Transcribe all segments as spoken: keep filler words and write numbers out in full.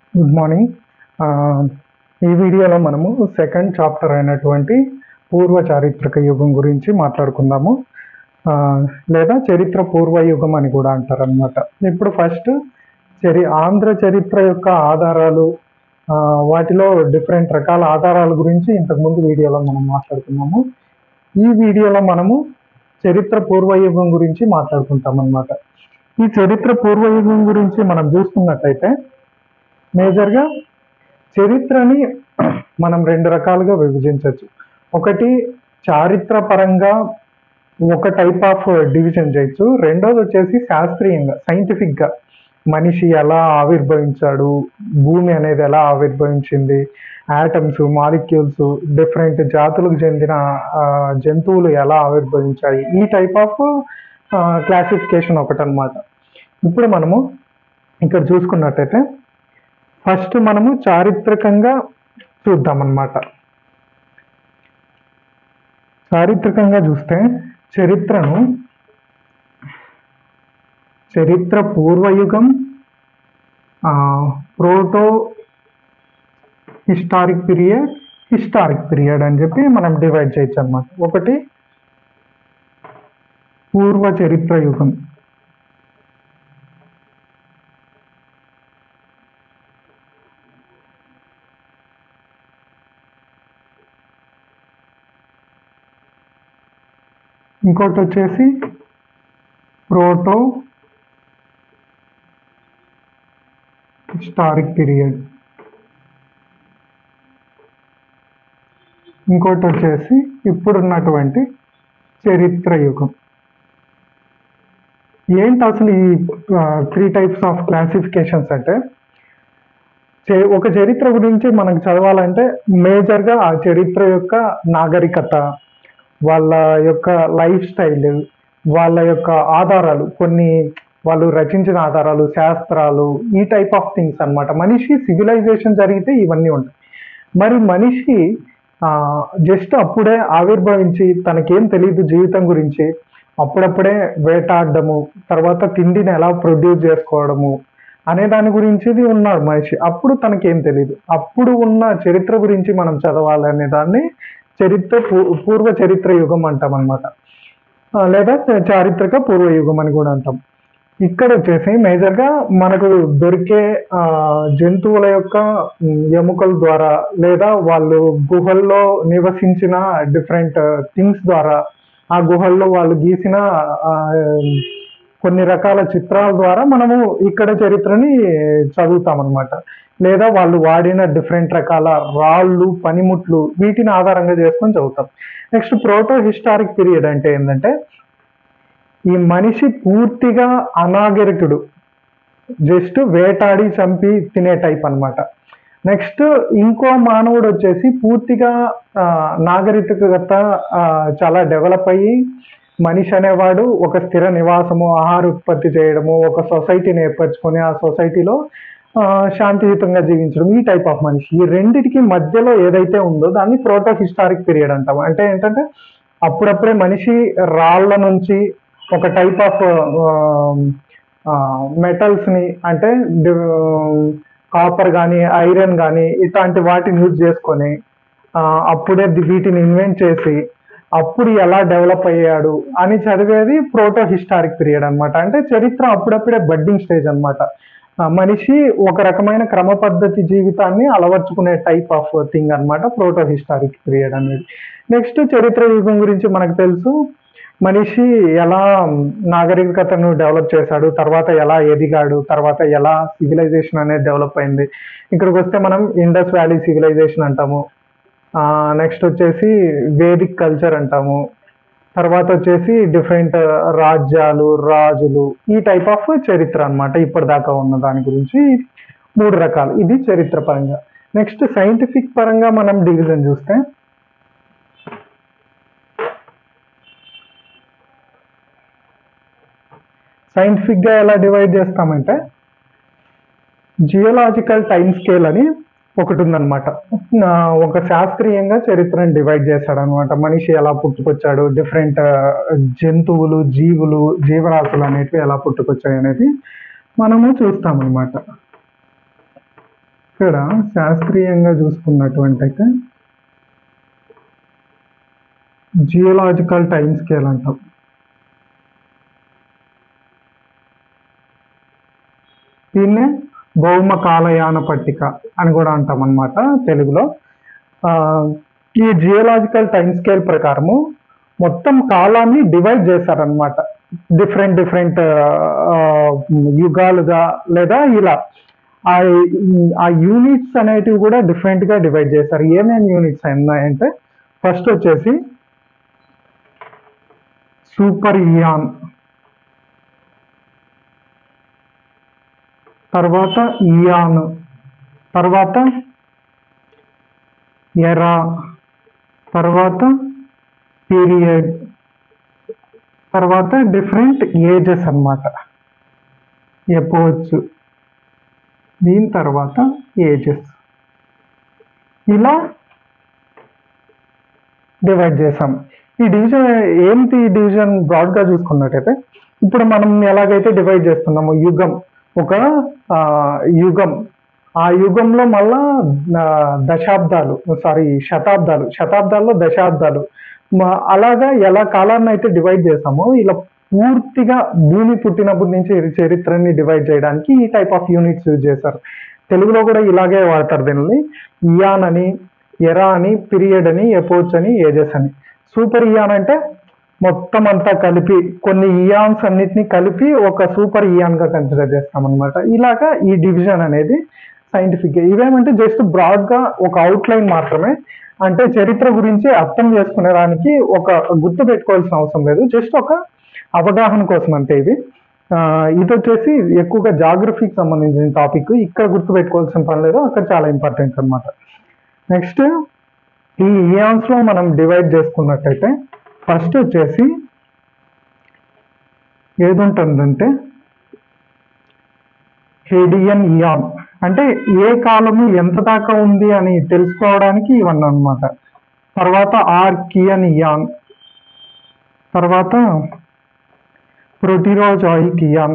Good morning. ఆహ్, ఈ వీడియోలో మనము సెకండ్ చాప్టర్ అయినటువంటి పూర్వ చారిత్రక యుగం గురించి మాట్లాడుకుందాము. ఆహ్, లేదా చరిత్ర పూర్వ యుగం అని కూడా అంటారనమాట. ఇప్పుడు ఫస్ట్ చరి ఆంధ్ర చరిత్ర యొక్క ఆధారాలు, ఆహ్, వాటిలో డిఫరెంట్ రకాల ఆధారాల గురించి ఇంతకుముందు వీడియోలో మనం మాట్లాడుకున్నాము. ఈ వీడియోలో మనము చరిత్ర పూర్వయుగం గురించి మాట్లాడుకుంటామన్నమాట. ఈ చరిత్ర పూర్వయుగం గురించి మనం చూసుకున్నట్టయితే మేజర్‌గా చరిత్రని మనం రెండు రకాలుగా విభజించొచ్చు. ఒకటి చారిత్ర పరంగా ఒక టైప్ ఆఫ్ డివిజన్ చేయొచ్చు. రెండోదొచ్చేసి శాస్త్రీయంగా, సైంటిఫిక్‌గా మనిషి ఎలా ఆవిర్భవించాడు, భూమి అనేది ఎలా ఆవిర్భవించింది, యాటమ్స్, మాలిక్యూల్స్, డిఫరెంట్ జాతులకు చెందిన ఆహ్, జంతువులు ఎలా ఆవిర్భవించాయి. ఈ టైప్ ఆఫ్ ఆహ్, క్లాసిఫికేషన్ ఒకటనమాట. ఇప్పుడు మనము ఇక్కడ చూసుకున్నట్టయితే ఫస్ట్ మనము చారిత్రకంగా చూద్దామన్నమాట. చారిత్రకంగా చూస్తే చరిత్రను చరిత్ర పూర్వయుగం, proto historic period, historic period అని చెప్పి మనం డివైడ్ చేయొచ్చు అన్నమాట. ఒకటి పూర్వ చరిత్ర యుగం, ఇంకోటి వచ్చేసి ప్రోటో హిస్టారిక్ పీరియడ్, ఇంకోటి వచ్చేసి ఇప్పుడున్నటువంటి చరిత్ర యుగం. ఏంటి అసలు ఈ త్రీ టైప్స్ ఆఫ్ క్లాసిఫికేషన్స్ అంటే, ఒక చరిత్ర గురించి మనకు చదవాలంటే మేజర్గా ఆ చరిత్ర యొక్క నాగరికత, వాళ్ళ యొక్క లైఫ్ స్టైల్, వాళ్ళ యొక్క ఆధారాలు, కొన్ని వాళ్ళు రచించిన ఆధారాలు, శాస్త్రాలు, ఈ టైప్ ఆఫ్ థింగ్స్ అన్నమాట. మనిషి సివిలైజేషన్ జరిగితే ఇవన్నీ ఉంటాయి. మరి మనిషి జస్ట్ అప్పుడే ఆవిర్భవించి తనకేం తెలియదు జీవితం గురించి, అప్పుడప్పుడే వేటాడము, తర్వాత తిండిని ఎలా ప్రొడ్యూస్ చేసుకోవడము అనే దాని గురించి ఉన్నాడు మనిషి. అప్పుడు తనకేం తెలియదు. అప్పుడు ఉన్న చరిత్ర గురించి మనం చదవాలనే దాన్ని చరిత్ర పూర్వ చరిత్ర యుగం అంటాం అనమాట, లేదా చారిత్రక పూర్వయుగం అని కూడా అంటాం. ఇక్కడ వచ్చేసి మేజర్గా మనకు దొరికే జంతువుల యొక్క ఎముకల ద్వారా, లేదా వాళ్ళు గుహల్లో నివసించిన డిఫరెంట్ థింగ్స్ ద్వారా, ఆ గుహల్లో వాళ్ళు గీసిన కొన్ని రకాల చిత్రాల ద్వారా మనము ఇక్కడ చరిత్రని చదువుతాం అనమాట. లేదా వాళ్ళు వాడిన డిఫరెంట్ రకాల రాళ్ళు, పనిముట్లు, వీటిని ఆధారంగా చేసుకొని చదువుతాం. నెక్స్ట్ ప్రోటో హిస్టారిక్ పీరియడ్ అంటే ఏంటంటే, ఈ మనిషి పూర్తిగా అనాగరికుడు, జస్ట్ వేటాడి చంపి తినే టైప్ అనమాట. నెక్స్ట్ ఇంకో మానవుడు వచ్చేసి పూర్తిగా నాగరికత చాలా డెవలప్ అయ్యి, మనిషి అనేవాడు ఒక స్థిర నివాసము, ఆహార ఉత్పత్తి చేయడము, ఒక సొసైటీని ఏర్పరచుకొని ఆ సొసైటీలో శాంతియుతంగా జీవించడం, ఈ టైప్ ఆఫ్ మనిషి. ఈ రెండిటికి మధ్యలో ఏదైతే ఉందో దాన్ని ప్రోటో హిస్టారిక్ పీరియడ్ అంటాం. అంటే ఏంటంటే అప్పుడప్పుడే మనిషి రాళ్ల నుంచి ఒక టైప్ ఆఫ్ మెటల్స్ని, అంటే కాపర్ కానీ, ఐరన్ కానీ, ఇట్లాంటి వాటిని యూజ్ చేసుకొని అప్పుడే వీటిని ఇన్వెంట్ చేసి అప్పుడు ఎలా డెవలప్ అయ్యాడు అని చదివేది ప్రోటో హిస్టారిక్ పీరియడ్ అనమాట. అంటే చరిత్ర అప్పుడప్పుడే బడ్డింగ్ స్టేజ్ అనమాట. మనిషి ఒక రకమైన క్రమ పద్ధతి జీవితాన్ని అలవర్చుకునే టైప్ ఆఫ్ థింగ్ అనమాట ప్రోటో హిస్టారిక్ పీరియడ్ అనేది. నెక్స్ట్ చరిత్ర యుగం గురించి మనకు తెలుసు. మనిషి ఎలా నాగరికతను డెవలప్ చేశాడు, తర్వాత ఎలా ఎదిగాడు, తర్వాత ఎలా సివిలైజేషన్ అనేది డెవలప్ అయింది. ఇక్కడికి వస్తే మనం ఇండస్ వ్యాలీ సివిలైజేషన్ అంటాము. నెక్స్ట్ వచ్చేసి వేదిక్ కల్చర్ అంటాము. తర్వాత వచ్చేసి డిఫరెంట్ రాజ్యాలు, రాజులు, ఈ టైప్ ఆఫ్ చరిత్ర అనమాట. ఇప్పటిదాకా ఉన్న దాని గురించి మూడు రకాలు. ఇది చరిత్ర పరంగా. నెక్స్ట్ సైంటిఫిక్ పరంగా మనం డివిజన్ చూస్తే, సైంటిఫిక్గా ఎలా డివైడ్ చేస్తామంటే, జియోలాజికల్ టైమ్ స్కేల్ అని ఒకటి ఉందన్నమాట. ఒక శాస్త్రీయంగా చరిత్రను డివైడ్ చేశాడు అనమాట. మనిషి ఎలా పుట్టుకొచ్చాడు, డిఫరెంట్ జంతువులు, జీవులు, జీవరాశులు అనేటివి ఎలా పుట్టుకొచ్చాయి అనేది మనము చూస్తామన్నమాట. ఇక్కడ శాస్త్రీయంగా చూసుకున్నటువంటి అయితే జియోలాజికల్ టైం స్కేల్ అంటాం. దీన్నే భౌమ కాలయాన పట్టిక అని కూడా అంటాం అన్నమాట తెలుగులో. ఈ జియోలాజికల్ టైం స్కేల్ ప్రకారము మొత్తం కాలాన్ని డివైడ్ చేశారనమాట. డిఫరెంట్ డిఫరెంట్ యుగాలుగా లేదా ఇలా ఆ యూనిట్స్ అనేటివి కూడా డిఫరెంట్గా డివైడ్ చేశారు. ఏమేమి యూనిట్స్ ఉన్నాయంటే ఫస్ట్ వచ్చేసి సూపర్ ఇయాన్, తర్వాత ఇయాన్, తర్వాత ఎరా, తర్వాత పీరియడ్, తర్వాత డిఫరెంట్ ఏజెస్ అన్నమాట. ఎపోచ్, దీని తర్వాత ఏజెస్, ఇలా డివైడ్ చేసాం. ఈ డివిజన్ ఏంటి? డివిజన్ బ్రాడ్గా చూసుకున్నట్టయితే ఇప్పుడు మనం ఎలాగైతే డివైడ్ చేస్తున్నామో యుగం, ఒక యుగం, ఆ యుగంలో మళ్ళా దశాబ్దాలు సారీ శతాబ్దాలు, శతాబ్దాల్లో దశాబ్దాలు, అలాగా ఎలా కాలాన్ని అయితే డివైడ్ చేసామో ఇలా పూర్తిగా భూమి పుట్టినప్పటి నుంచి చరిత్రని డివైడ్ చేయడానికి ఈ టైప్ ఆఫ్ యూనిట్స్ యూజ్ చేశారు. తెలుగులో కూడా ఇలాగే వాడతారు దీనిని. ఇయాన్ అని, ఎరా అని, పీరియడ్ అని, ఎపోచ్ అని, ఏజెస్ అని. సూపర్ ఇయాన్ అంటే మొత్తం అంతా కలిపి కొన్ని ఇయాన్స్ అన్నిటిని కలిపి ఒక సూపర్ ఇయాన్ గా కన్సిడర్ చేస్తాం అనమాట. ఇలాగా ఈ డివిజన్ అనేది సైంటిఫిక్. ఇవేమంటే జస్ట్ బ్రాడ్ గా ఒక అవుట్ లైన్ మాత్రమే, అంటే చరిత్ర గురించి అర్థం చేసుకునేదానికి ఒక గుర్తు పెట్టుకోవాల్సిన అవసరం లేదు, జస్ట్ ఒక అవగాహన కోసం అంతే. ఇది ఇది వచ్చేసి ఎక్కువగా జాగ్రఫీకి సంబంధించిన టాపిక్, ఇక్కడ గుర్తు పెట్టుకోవాల్సిన పని లేదు, అక్కడ చాలా ఇంపార్టెంట్ అనమాట. నెక్స్ట్ ఈ ఇయాన్స్ లో మనం డివైడ్ చేసుకున్నట్టయితే ఫస్ట్ వచ్చేసి ఏది ఉంటుందంటే హేడియన్ ఇయాన్, అంటే ఏ కాలము ఎంత దాకా ఉంది అని తెలుసుకోవడానికి ఇవన్నీ అనమాట. తర్వాత ఆర్కియన్ ఇయాన్, తర్వాత ప్రోటిరోజాయిక్ ఇయాన్,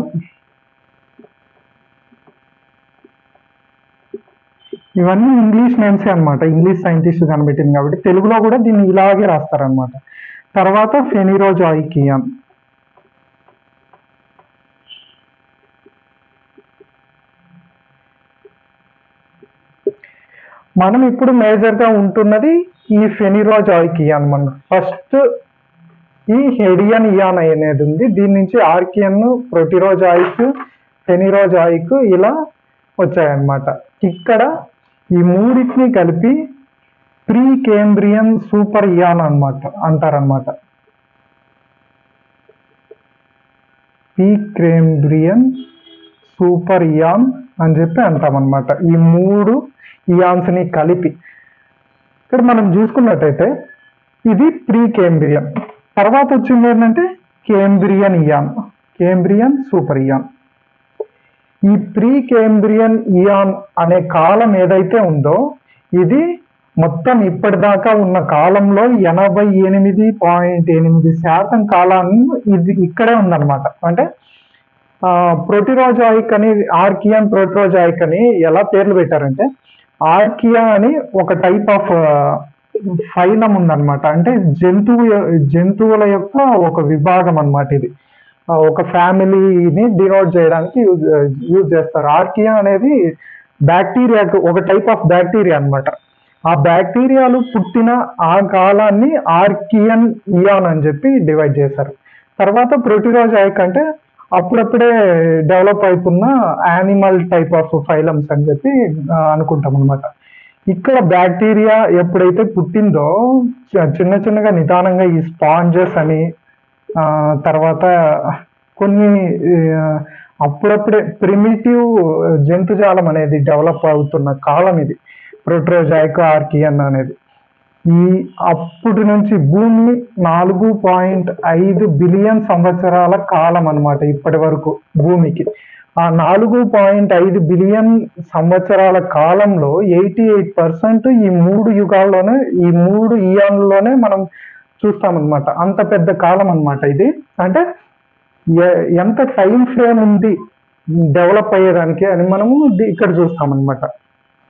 ఇవన్నీ ఇంగ్లీష్ నేమ్సే అనమాట, ఇంగ్లీష్ సైంటిస్ట్ కనిపెట్టింది కాబట్టి తెలుగులో కూడా దీన్ని ఇలాగే రాస్తారనమాట. తర్వాత ఫెనిరోజాయిక్ ఇయాన్, మనం ఇప్పుడు మేజర్గా ఉంటున్నది ఈ ఫెనిరోజాయిక్ ఇయాన్. మనం ఫస్ట్ ఈ హెడియన్ ఇయాన్ అనేది ఉంది, దీని నుంచి ఆర్కియన్, ప్రోటిరోజాయిక్, ఫెనిరోజాయిక్ ఇలా వచ్చాయన్నమాట. ఇక్కడ ఈ మూడింటిని కలిపి ప్రీ కేంబ్రియన్ సూపర్ ఇయాన్ అనమాట అంటారనమాట. ప్రీ కేంబ్రియన్ సూపర్ ఇయాన్ అని చెప్పి అంటామన్నమాట. ఈ మూడు ఇయాన్స్ ని కలిపి ఇక్కడ మనం చూసుకున్నట్టయితే ఇది ప్రీ కేంబ్రియన్. తర్వాత వచ్చింది ఏంటంటే Cambrian eon, Cambrian super eon. ఈ ప్రీ కేంబ్రియన్ ఇయాన్ అనే కాలం ఏదైతే ఉందో ఇది మొత్తం ఇప్పటిదాకా ఉన్న కాలంలో ఎనభై ఎనిమిది పాయింట్ ఎనిమిది శాతం కాలాన్ని ఇది ఇక్కడే ఉందన్నమాట. అంటే ప్రోటిరోజాయిక్ అని, ఆర్కియన్, ప్రోటిరోజాయిక్ అని ఎలా పేర్లు పెట్టారంటే ఆర్కియా అని ఒక టైప్ ఆఫ్ ఫైలం ఉందన్నమాట, అంటే జంతువు జంతువుల యొక్క ఒక విభాగం అన్నమాట. ఇది ఒక ఫ్యామిలీని డినోట్ చేయడానికి యూజ్ యూజ్ చేస్తారు. ఆర్కియా అనేది బ్యాక్టీరియా, ఒక టైప్ ఆఫ్ బ్యాక్టీరియా అన్నమాట. ఆ బ్యాక్టీరియాలు పుట్టిన ఆ కాలాన్ని ఆర్కియన్ ఇయాన్ అని చెప్పి డివైడ్ చేశారు. తర్వాత ప్రోటిరోజాయిక్ అంటే అప్పుడప్పుడే డెవలప్ అవుతున్న యానిమల్ టైప్ ఆఫ్ ఫైలమ్స్ అని చెప్పి అనుకుంటాం అనమాట. ఇక్కడ బ్యాక్టీరియా ఎప్పుడైతే పుట్టిందో చిన్న చిన్నగా నిదానంగా ఈ స్పాంజెస్ అని, తర్వాత కొన్ని అప్పుడప్పుడే ప్రిమిటివ్ జంతుజాలం అనేది డెవలప్ అవుతున్న కాలం ఇది ప్రోటిరోజాయిక్, ఆర్కియన్ అనేది. ఈ అప్పటి నుంచి భూమి నాలుగు పాయింట్ ఐదు బిలియన్ సంవత్సరాల కాలం అన్నమాట ఇప్పటి వరకు భూమికి. ఆ నాలుగు పాయింట్ ఐదు బిలియన్ సంవత్సరాల కాలంలో ఎయిటీ ఎయిట్ పర్సెంట్ ఈ మూడు యుగాల్లోనే, ఈ మూడు ఇయాన్లలోనే మనం చూస్తామన్నమాట. అంత పెద్ద కాలం అన్నమాట ఇది. అంటే ఎంత టైం ఫ్రేమ్ ఉంది డెవలప్ అయ్యేదానికి అని మనము ఇక్కడ చూస్తామన్నమాట.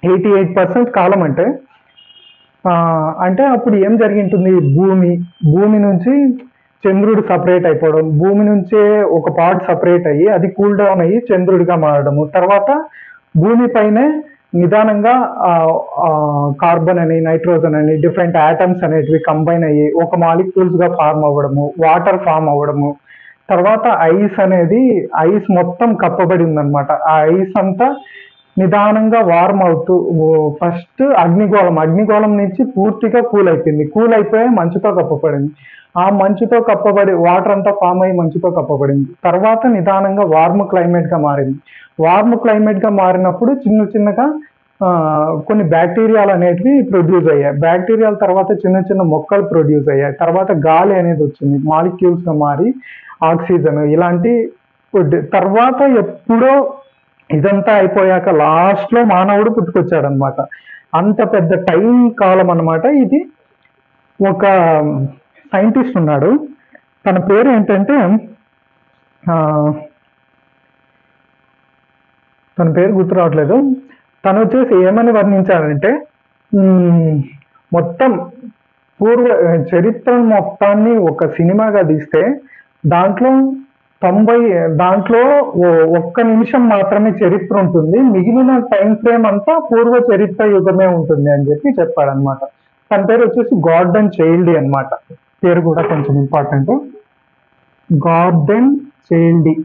ఎయిటీ ఎయిట్ పర్సెంట్ కాలం అంటే ఆ, అంటే అప్పుడు ఏం జరిగింటుంది, భూమి భూమి నుంచి చంద్రుడు సపరేట్ అయిపోవడం, భూమి నుంచే ఒక పార్ట్ సపరేట్ అయ్యి అది కూల్ డౌన్ అయ్యి చంద్రుడిగా మారడము, తర్వాత భూమి పైనే నిదానంగా కార్బన్ అని నైట్రోజన్ అని డిఫరెంట్ ఆటమ్స్ అనేటివి కంబైన్ అయ్యి ఒక మాలిక్యూల్స్ గా ఫార్మ్ అవ్వడము, వాటర్ ఫామ్ అవ్వడము, తర్వాత ఐస్ అనేది ఐస్ మొత్తం కప్పబడి ఉందన్నమాట. ఆ ఐస్ అంతా నిదానంగా వార్మ్ అవుతూ ఫస్ట్ అగ్నిగోళం అగ్నిగోళం నుంచి పూర్తిగా కూల్ అయిపోయింది, కూల్ అయిపోయి మంచుతో కప్పబడింది. ఆ మంచుతో కప్పబడి వాటర్ అంతా ఫామ్ అయ్యి మంచుతో కప్పబడింది. తర్వాత నిదానంగా వార్మ్ క్లైమేట్ గా మారింది. వార్మ్ క్లైమేట్ గా మారినప్పుడు చిన్న చిన్నగా ఆ, కొన్ని బ్యాక్టీరియాలు అనేటివి ప్రొడ్యూస్ అయ్యాయి. బ్యాక్టీరియాల తర్వాత చిన్న చిన్న మొక్కలు ప్రొడ్యూస్ అయ్యాయి. తర్వాత గాలి అనేది వచ్చింది, మాలిక్యూల్స్ గా మారి ఆక్సిజన్ ఇలాంటి ఫుడ్. తర్వాత ఎప్పుడో ఇదంతా అయిపోయాక లాస్ట్ లో మానవుడు పుట్టుకొచ్చాడు అనమాట. అంత పెద్ద టైం కాలం అన్నమాట ఇది. ఒక సైంటిస్ట్ ఉన్నాడు, తన పేరు ఏంటంటే ఆ, తన పేరు గుర్తు రావట్లేదు. తను వచ్చేసి ఏమని వర్ణించాడంటే ఉమ్, మొత్తం పూర్వ చరిత్ర మొత్తాన్ని ఒక సినిమాగా తీస్తే దాంట్లో తొంభై దాంట్లో ఓ- ఒక్క నిమిషం మాత్రమే చరిత్ర ఉంటుంది, మిగిలిన టైం ఫ్రేమ్ అంతా పూర్వ చరిత్ర యుగమే ఉంటుంది అని చెప్పి చెప్పాడనమాట. తన పేరు వచ్చేసి గార్డెన్ చైల్డీ అన్నమాట. పేరు కూడా కొంచెం ఇంపార్టెంట్, గార్డెన్ చైల్డీ.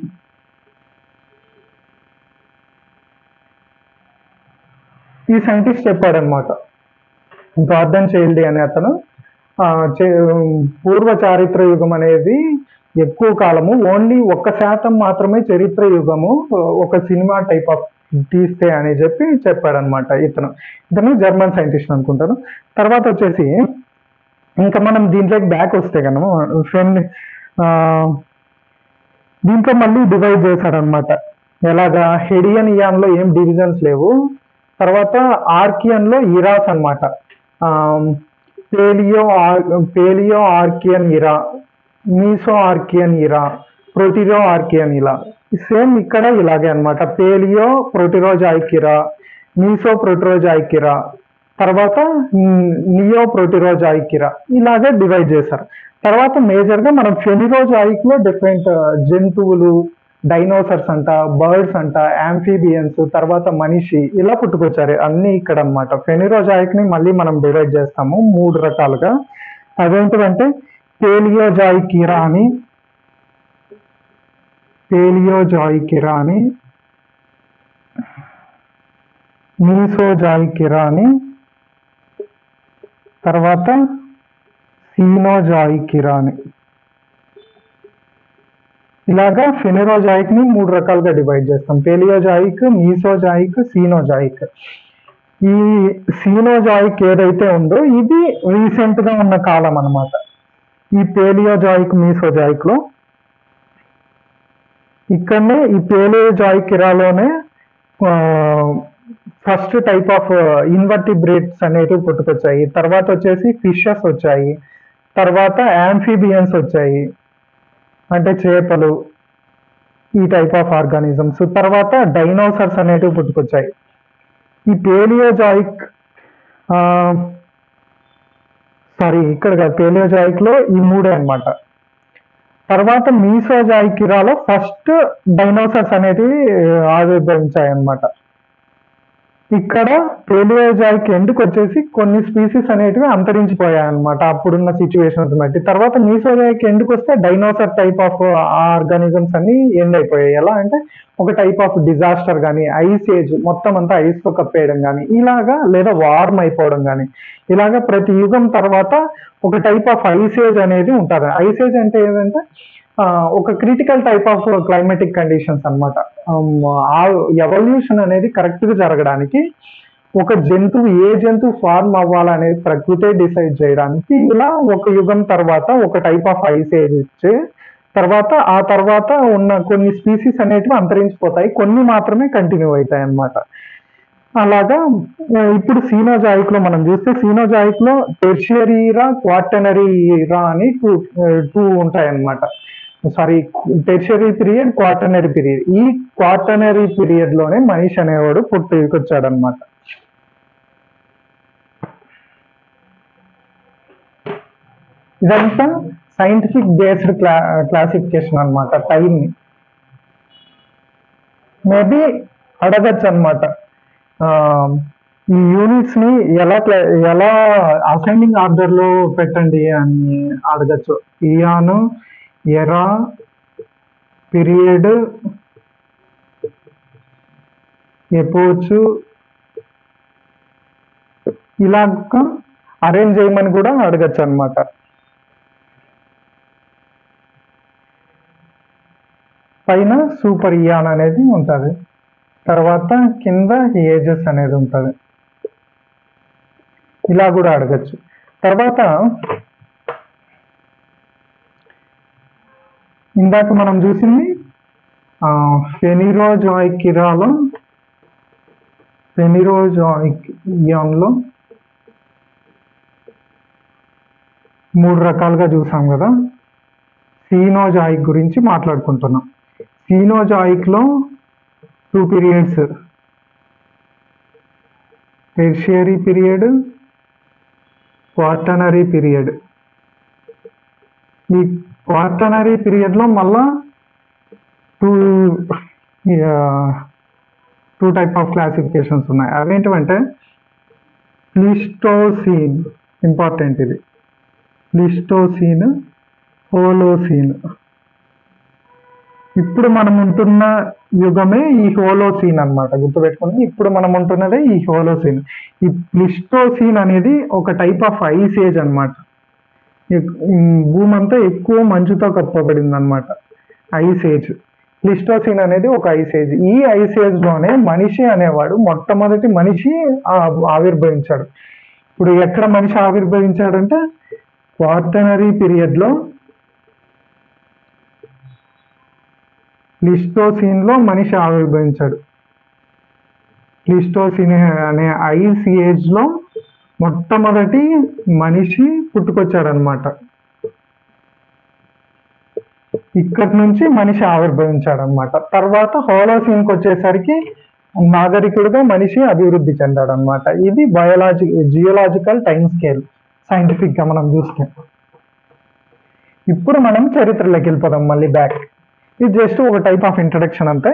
ఈ సైంటిస్ట్ చెప్పాడనమాట, గార్డెన్ చైల్డీ అనే అతను ఆ, చే- పూర్వ చారిత్ర యుగం అనేది ఎక్కువ కాలము, ఓన్లీ ఒక్క శాతం మాత్రమే చరిత్ర యుగము ఒక సినిమా టైప్ ఆఫ్ తీస్తే అని చెప్పి చెప్పాడనమాట. ఇతను ఇతను జర్మన్ సైంటిస్ట్ అనుకుంటాను. తర్వాత వచ్చేసి ఇంకా మనం దీంట్లోకి బ్యాక్ వస్తే కనుక ఫ్రెండ్ దీంట్లో మళ్ళీ డివైడ్ చేశాడనమాట. ఎలాగా, హెడియన్ ఇయాన్ లో ఏం డివిజన్స్ లేవు. తర్వాత ఆర్కియన్ లో ఇరాస్ అనమాట, paleo paleo Archean era, meso Archean era, protero Archean ఇలా. సేమ్ ఇక్కడ ఇలాగే అన్నమాట. పేలియో ప్రోటిరోజాయిక్ ఇరా, మీసో ప్రోటిరోజాయిక్ ఇరా, తర్వాత నియో ప్రోటిరోజాయిక్ ఇరా, ఇలాగే డివైడ్ చేశారు. తర్వాత మేజర్ గా మనం ఫెనిరోజాయిక్ లో డిఫరెంట్ జంతువులు, డైనోసర్స్ అంట, బర్డ్స్ అంట, యాంఫీబియన్స్, తర్వాత మనిషి ఇలా పుట్టుకొచ్చారు అన్ని ఇక్కడ అన్నమాట. ఫెనిరోజాయిక్ ని మళ్ళీ మనం డివైడ్ చేస్తాము మూడు రకాలుగా. అదేంటిదంటే పేలియోజాయిక్ ఇరా అని, పేలియోజాయిక్ ఇరా అని, మీసోజాయిక్ ఇరా అని, తర్వాత సీనోజాయిక్ ఇరా అని. ఇలాగా ఫెనిరోజాయిక్ ని మూడు రకాలుగా డివైడ్ చేస్తాం, పేలియోజాయిక్, మీసోజాయిక్, సీనోజాయిక్. ఈ సీనోజాయిక్ ఏదైతే ఉందో ఇది రీసెంట్ గా ఉన్న కాలం అన్నమాట. ఈ పేలియోజాయిక్, మీసోజాయిక్ లో ఇక్కడనే ఈ పేలియోజాయిక్ ఇరాలోనే ఫస్ట్ టైప్ ఆఫ్ ఇన్వర్టిబ్రేట్స్ అనేటివి పుట్టుకొచ్చాయి. తర్వాత వచ్చేసి ఫిషెస్ వచ్చాయి, తర్వాత యాంఫీబియన్స్ వచ్చాయి అంటే చేపలు, ఈ టైప్ ఆఫ్ ఆర్గానిజమ్స్. తర్వాత డైనోసర్స్ అనేటివి పుట్టుకొచ్చాయి. ఈ పేలియోజాయిక్ సారీ ఇక్కడ కాదు, పేలియోజాయిక్ లో ఈ మూడే అన్నమాట. తర్వాత మీసోజాయిక్ ఇరాలో ఫస్ట్ డైనోసర్స్ అనేటివి ఆవిర్భవించాయి అన్నమాట. ఇక్కడ పేలియోజాయిక్ ఎండ్కి వచ్చేసి కొన్ని స్పీసీస్ అనేటివి అంతరించిపోయాయి అనమాట అప్పుడున్న సిచ్యువేషన్స్ బట్టి. తర్వాత మీసోజాయిక్ ఎండ్కి వస్తే డైనోసర్ టైప్ ఆఫ్ ఆర్గానిజమ్స్ అన్ని ఎండ్ అయిపోయాయి. ఎలా అంటే ఒక టైప్ ఆఫ్ డిజాస్టర్ కానీ, ఐస్ ఏజ్ మొత్తం అంతా ఐస్ తో కప్పేయడం కానీ ఇలాగా, లేదా వార్మ్ అయిపోవడం కానీ, ఇలాగా ప్రతి యుగం తర్వాత ఒక టైప్ ఆఫ్ ఐస్ ఏజ్ అనేది ఉంటుంది. ఐస్ ఏజ్ అంటే ఏంటంటే ఆ, ఒక critical type of climatic conditions అనమాట. ఆ ఎవల్యూషన్ అనేది కరెక్ట్ గా జరగడానికి ఒక జంతువు ఏ జంతువు ఫార్మ్ అవ్వాలనేది ప్రకృతే డిసైడ్ చేయడానికి ఇలా ఒక యుగం తర్వాత ఒక టైప్ ఆఫ్ ఐస్ ఏజ్ ఇచ్చే తర్వాత ఆ తర్వాత ఉన్న కొన్ని స్పీసీస్ అనేటివి అంతరించిపోతాయి, కొన్ని మాత్రమే కంటిన్యూ అవుతాయి అన్నమాట. అలాగా ఇప్పుడు సీనోజాయిక్ లో మనం చూస్తే సీనోజాయిక్ లో టెర్షియరీ ఇరా, క్వాటర్నరీ ఇరా అని టూ టూ ఉంటాయి అన్నమాట. Sorry, tertiary period, quaternary period. ఈ క్వాటర్నరీ పీరియడ్ లోనే మనిషి అనేవాడు పుట్టుకొచ్చాడు అనమాట. ఇదంతా సైంటిఫిక్ బేస్డ్ క్లా క్లాసిఫికేషన్ అనమాట. టైంని మేబీ అడగచ్చు అనమాట, ఈ యూనిట్స్ ని ఎలా ఎలా అసెండింగ్ ఆర్డర్ లో పెట్టండి అని అడగచ్చు. ఇయాను, ఎరా, పీరియడ్, ఎపోచ్ ఇలాగ అరేంజ్ చేయమని కూడా అడగచ్చు అనమాట. పైన సూపర్ ఇయాన్ అనేది ఉంటుంది, తర్వాత కింద ఏజెస్ అనేది ఉంటుంది. ఇలా కూడా అడగచ్చు. తర్వాత ఇందాక మనం చూసింది ఫెనిరోజాయిక్ ఇరాలో ఫెనిరోజాయిక్ ఇయాన్లో మూడు రకాలుగా చూసాం కదా. సీనోజాయిక్ గురించి మాట్లాడుకుంటున్నాం. సీనోజాయిక్ లో two periods, tertiary period, quaternary period. ఈ క్వాటర్నరీ పీరియడ్ లో మళ్ళా two two type of classifications ఉన్నాయి. అవేంటివంటే ప్లీస్టోసీన్, ఇంపార్టెంట్ ఇది, ప్లీస్టోసీన్, హోలోసీన్. ఇప్పుడు మనం ఉంటున్న యుగమే ఈ హోలోసీన్ అనమాట, గుర్తుపెట్టుకోండి. ఇప్పుడు మనం ఉంటున్నదే ఈ హోలోసీన్. ఈ ప్లిస్టోసీన్ అనేది ఒక టైప్ ఆఫ్ ఐస్ ఏజ్ అనమాట. భూమి అంతా ఎక్కువ మంచుతో కప్పబడింది అనమాట, ఐస్ ఏజ్. ప్లిస్టోసీన్ అనేది ఒక ఐస్ ఏజ్. ఈ ఐస్ ఏజ్ లోనే మనిషి అనేవాడు మొట్టమొదటి మనిషి ఆవిర్భవించాడు. ఇప్పుడు ఎక్కడ మనిషి ఆవిర్భవించాడంటే క్వాటర్నరీ పీరియడ్ లో, ప్లిస్టోసీన్ లో మనిషి ఆవిర్భవించాడు. ప్లిస్టోసీన్ అనే ఐస్ ఏజ్ లో మొట్టమొదటి మనిషి పుట్టుకొచ్చాడు అనమాట. ఇక్కడి నుంచి మనిషి ఆవిర్భవించాడు అనమాట. తర్వాత హోలోసీన్ కి వచ్చేసరికి నాగరికుడుగా మనిషి అభివృద్ధి చెందాడు అనమాట. ఇది biology geological time scale scientific గా మనం చూస్తే. ఇప్పుడు మనం చరిత్రలోకి వెళ్ళిపోదాం మళ్ళీ బ్యాక్. ఇది జస్ట్ ఒక టైప్ ఆఫ్ ఇంట్రడక్షన్ అంతే.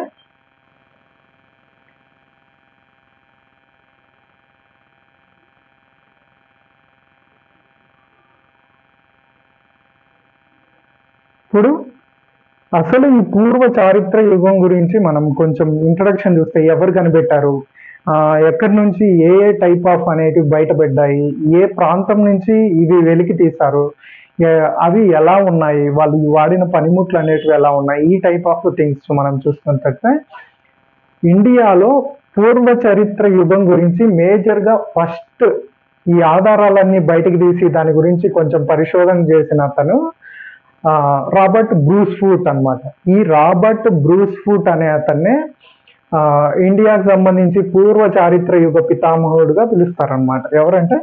ఇప్పుడు అసలు ఈ పూర్వ చారిత్ర యుగం గురించి మనం కొంచెం ఇంట్రడక్షన్ చూస్తే, ఎవరు కనిపెట్టారు, ఎక్కడి నుంచి ఏ ఏ టైప్ ఆఫ్ అనేటివి బయటపడ్డాయి, ఏ ప్రాంతం నుంచి ఇవి వెలికి తీశారు, అవి ఎలా ఉన్నాయి, వాళ్ళు వాడిన పనిముట్లు అనేటివి ఎలా ఉన్నాయి, ఈ టైప్ ఆఫ్ థింగ్స్ మనం చూసుకున్నట్లయితే ఇండియాలో పూర్వ చరిత్ర యుగం గురించి మేజర్గా ఫస్ట్ ఈ ఆధారాలన్నీ బయటకు తీసి దాని గురించి కొంచెం పరిశోధన చేసిన అతను రాబర్ట్ బ్రూస్ ఫూట్ అనమాట. ఈ రాబర్ట్ బ్రూస్ ఫూట్ అనే అతన్నే ఇండియాకు సంబంధించి పూర్వ చారిత్ర యుగ పితామహుడుగా పిలుస్తారనమాట. ఎవరంటే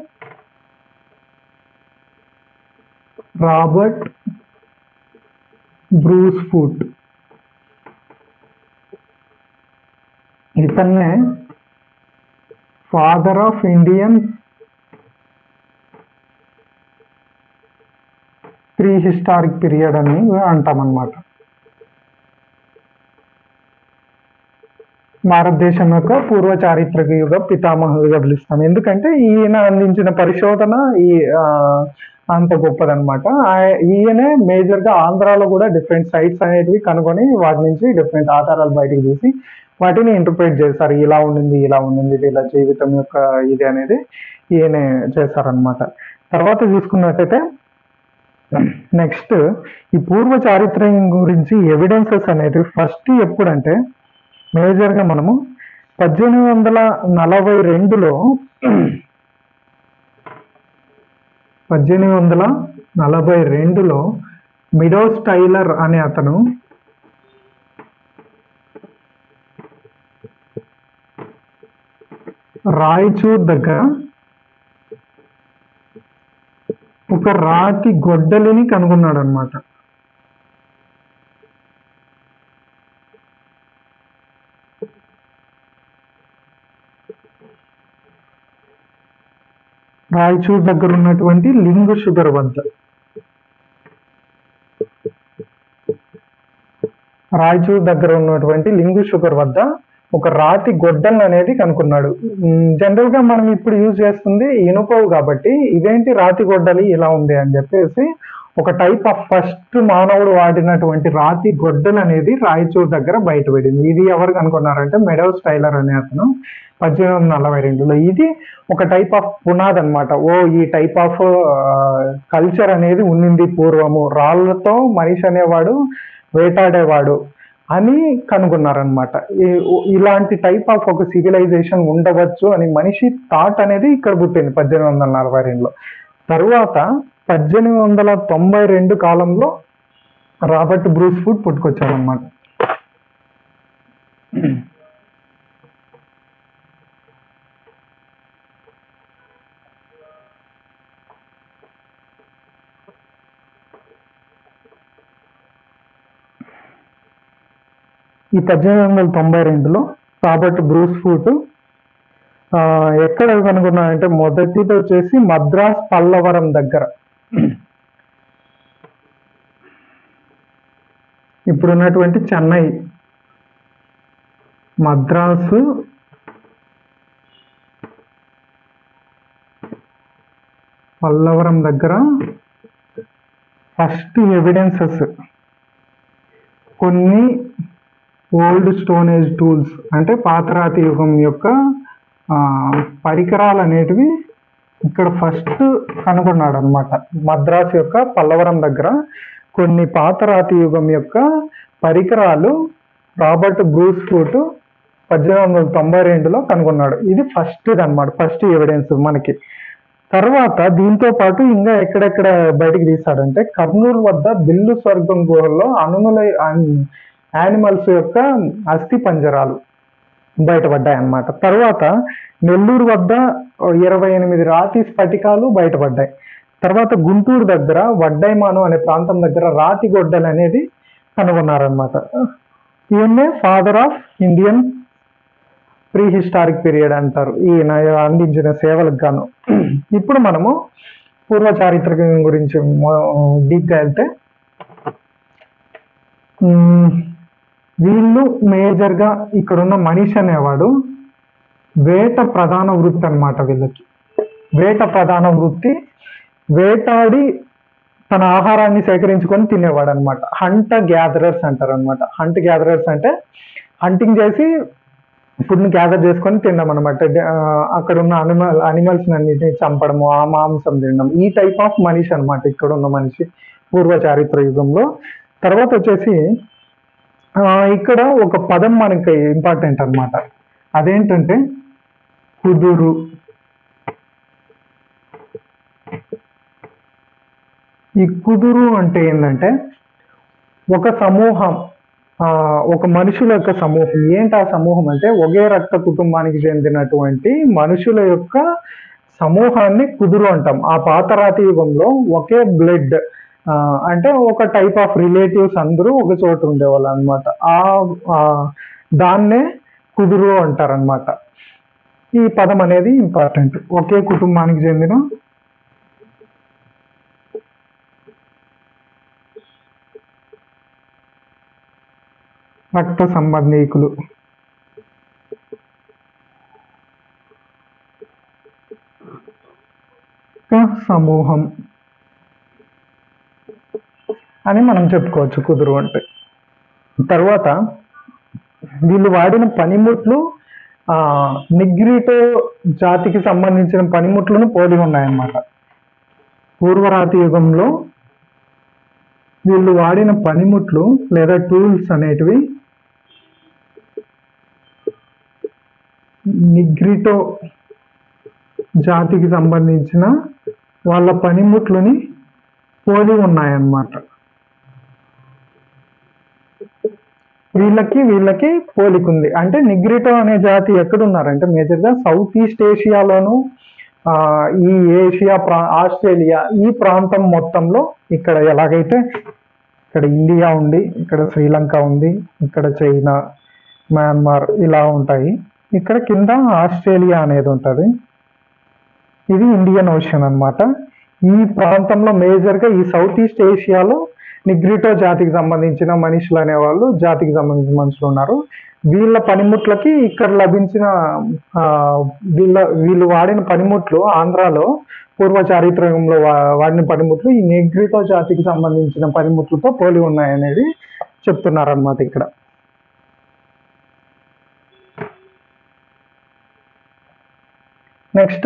రాబర్ట్ బ్రూస్ ఫూట్. ఇతన్నే father of Indian pre historic period అని అంటామన్నమాట. భారతదేశం యొక్క పూర్వ చారిత్రక యుగ పితామహుడుగా పిలుస్తాం. ఎందుకంటే ఈయన అందించిన పరిశోధన ఈ అంత గొప్పదనమాట. ఈయనే మేజర్గా ఆంధ్రాలో కూడా డిఫరెంట్ సైట్స్ అనేటివి కనుగొని వాటి నుంచి డిఫరెంట్ ఆధారాలు బయటకు తీసి వాటిని ఇంటర్ప్రిట్ చేశారు. ఇలా ఉండింది, ఇలా ఉండింది, వీళ్ళ జీవితం యొక్క ఇది అనేది ఈయనే చేశారనమాట. తర్వాత చూసుకున్నట్టయితే నెక్స్ట్ ఈ పూర్వ చారిత్రకం గురించి ఎవిడెన్సెస్ అనేటివి ఫస్ట్ ఎప్పుడంటే మేజర్గా మనము పద్దెనిమిది వందల నలభై రెండులో పద్దెనిమిది వందల నలభై రెండులో మిడోస్ టైలర్ అనే అతను రాయచూర్ దగ్గర ఒక రాతి గొడ్డలిని కనుగొన్నాడు అనమాట. రాయచూర్ దగ్గర ఉన్నటువంటి లింగ్ షుగర్ వద్ద రాయచూర్ దగ్గర ఉన్నటువంటి లింగు షుగర్ వద్ద ఒక రాతి గొడ్డలు అనేది కనుక్కున్నాడు. జనరల్ గా మనం ఇప్పుడు యూజ్ చేస్తుంది ఇనుపవు కాబట్టి ఇదేంటి రాతి గొడ్డలి ఇలా ఉంది అని చెప్పేసి ఒక టైప్ ఆఫ్ ఫస్ట్ మానవుడు వాడినటువంటి రాతి గొడ్డలు అనేది రాయచూర్ దగ్గర బయటపడింది. ఇది ఎవరు కనుక్కున్నారంటే మెడోస్ టైలర్ అనే అతను పద్దెనిమిది వందల నలభై రెండులో. ఇది ఒక టైప్ ఆఫ్ పునాది అనమాట. ఓ ఈ టైప్ ఆఫ్ కల్చర్ అనేది ఉండింది పూర్వము, రాళ్లతో మనిషి అనేవాడు వేటాడేవాడు అని కనుగొన్నారనమాట. ఇలాంటి టైప్ ఆఫ్ ఒక సివిలైజేషన్ ఉండవచ్చు అని మనిషి థాట్ అనేది ఇక్కడ పుట్టింది పద్దెనిమిది వందల నలభై రెండులో. తరువాత పద్దెనిమిది వందల తొంభై రెండు కాలంలో రాబర్ట్ బ్రూస్ ఫుడ్ పుట్టుకొచ్చాడు అనమాట. ఈ పద్దెనిమిది వందల తొంభై రెండులో రాబర్ట్ బ్రూస్ ఫుడ్ ఎక్కడ కనుగొన్నాడంటే మొదటిది వచ్చేసి మద్రాస్ పల్లవరం దగ్గర, ఇప్పుడున్నటువంటి చెన్నై, మద్రాసు పల్లవరం దగ్గర ఫస్ట్ ఎవిడెన్సెస్ కొన్ని ఓల్డ్ స్టోన్ ఏజ్ టూల్స్ అంటే పాతరాతి యుగం యొక్క పరికరాలు అనేటివి ఇక్కడ ఫస్ట్ కనుగొన్నాడు అనమాట. మద్రాస్ యొక్క పల్లవరం దగ్గర కొన్ని పాతరాతి యుగం యొక్క పరికరాలు రాబర్ట్ బ్రూస్ ఫుడ్ పద్దెనిమిది వందల తొంభై రెండులో కనుగొన్నాడు. ఇది ఫస్ట్ అనమాట, ఫస్ట్ ఎవిడెన్స్ మనకి. తర్వాత దీంతో పాటు ఇంకా ఎక్కడెక్కడ బయటికి తీస్తాడంటే కర్నూలు వద్ద బిల్లు స్వర్గం గుహలో అనుమల యానిమల్స్ యొక్క అస్థి పంజరాలు బయటపడ్డాయి అన్నమాట. తర్వాత నెల్లూరు వద్ద ఇరవై ఎనిమిది రాతి స్ఫటికాలు బయటపడ్డాయి. తర్వాత గుంటూరు దగ్గర వడ్డైమాను అనే ప్రాంతం దగ్గర రాతి గొడ్డలు అనేది కనుగొన్నారనమాట. ఈయన్నే father of Indian pre historic period అంటారు ఈయన అందించిన సేవలకు గాను. ఇప్పుడు మనము పూర్వ చారిత్రకం గురించి డీప్గా వెళ్తే వీళ్ళు మేజర్గా ఇక్కడున్న మనిషి అనేవాడు వేట ప్రధాన వృత్తి అనమాట. వీళ్ళకి వేట ప్రధాన వృత్తి, వేటాడి తన ఆహారాన్ని సేకరించుకొని తినేవాడు అనమాట. హంట్ గ్యాదరర్స్ అంటారు అనమాట. హంట్ గ్యాదరర్స్ అంటే హంటింగ్ చేసి ఫుడ్ని గ్యాదర్ చేసుకొని తినడం అనమాట. అక్కడ ఉన్న అనిమల్ అనిమల్స్ అన్నిటిని చంపడము, ఆ మాంసం తినడం, ఈ టైప్ ఆఫ్ మనిషి అనమాట ఇక్కడ ఉన్న మనిషి పూర్వ చారిత్ర యుగంలో. తర్వాత వచ్చేసి ఇక్కడ ఒక పదం మనకి ఇంపార్టెంట్ అనమాట. అదేంటంటే కుదురు. ఈ కుదురు అంటే ఏంటంటే ఒక సమూహం, ఒక మనుషుల యొక్క సమూహం. ఏంటి ఆ సమూహం అంటే ఒకే రక్త కుటుంబానికి చెందినటువంటి మనుషుల యొక్క సమూహాన్ని కుదురు అంటాం. ఆ పాతరాతి యుగంలో ఒకే బ్లడ్ అంటే ఒక టైప్ ఆఫ్ రిలేటివ్స్ అందరూ ఒక చోట ఉండేవాళ్ళు అనమాట. ఆ దాన్నే కుదురు అంటారనమాట. ఈ పదం అనేది ఇంపార్టెంట్. ఒకే కుటుంబానికి చెందిన రక్త సంబంధీకులు. సమూహం అని మనం చెప్పుకోవచ్చు కుదురు అంటే. తర్వాత వీళ్ళు వాడిన పనిముట్లు ఆ నిగ్రిటో జాతికి సంబంధించిన పనిముట్లను పోలి ఉన్నాయన్నమాట. పూర్వరాతి యుగంలో వీళ్ళు వాడిన పనిముట్లు లేదా టూల్స్ అనేటివి నిగ్రిటో జాతికి సంబంధించిన వాళ్ళ పనిముట్లని పోలి ఉన్నాయన్నమాట. వీళ్ళకి వీళ్ళకి పోలికుంది. అంటే నిగ్రిటో అనే జాతి ఎక్కడున్నారంటే మేజర్గా సౌత్ ఈస్ట్ ఏషియాలోను, ఆ ఈ ఏషియా ప్రా ఆస్ట్రేలియా ఈ ప్రాంతం మొత్తంలో, ఇక్కడ ఎలాగైతే ఇక్కడ ఇండియా ఉంది, ఇక్కడ శ్రీలంక ఉంది, ఇక్కడ చైనా, మయన్మార్ ఇలా ఉంటాయి. ఇక్కడ కింద ఆస్ట్రేలియా అనేది ఉంటుంది. ఇది ఇండియన్ ఓషన్ అన్నమాట. ఈ ప్రాంతంలో మేజర్గా ఈ సౌత్ ఈస్ట్ ఏషియాలో నిగ్రిటో జాతికి సంబంధించిన మనుషులు అనేవాళ్ళు జాతికి సంబంధించిన మనుషులు ఉన్నారు. వీళ్ళ పనిముట్లకి ఇక్కడ లభించిన ఆ, వీళ్ళ వీళ్ళు వాడిన పనిముట్లు ఆంధ్రాలో పూర్వ చారిత్రకంలో వా- వాడిన పనిముట్లు ఈ నిగ్రిటో జాతికి సంబంధించిన పనిముట్లతో పోలి ఉన్నాయనేది చెప్తున్నారన్నమాట ఇక్కడ. నెక్స్ట్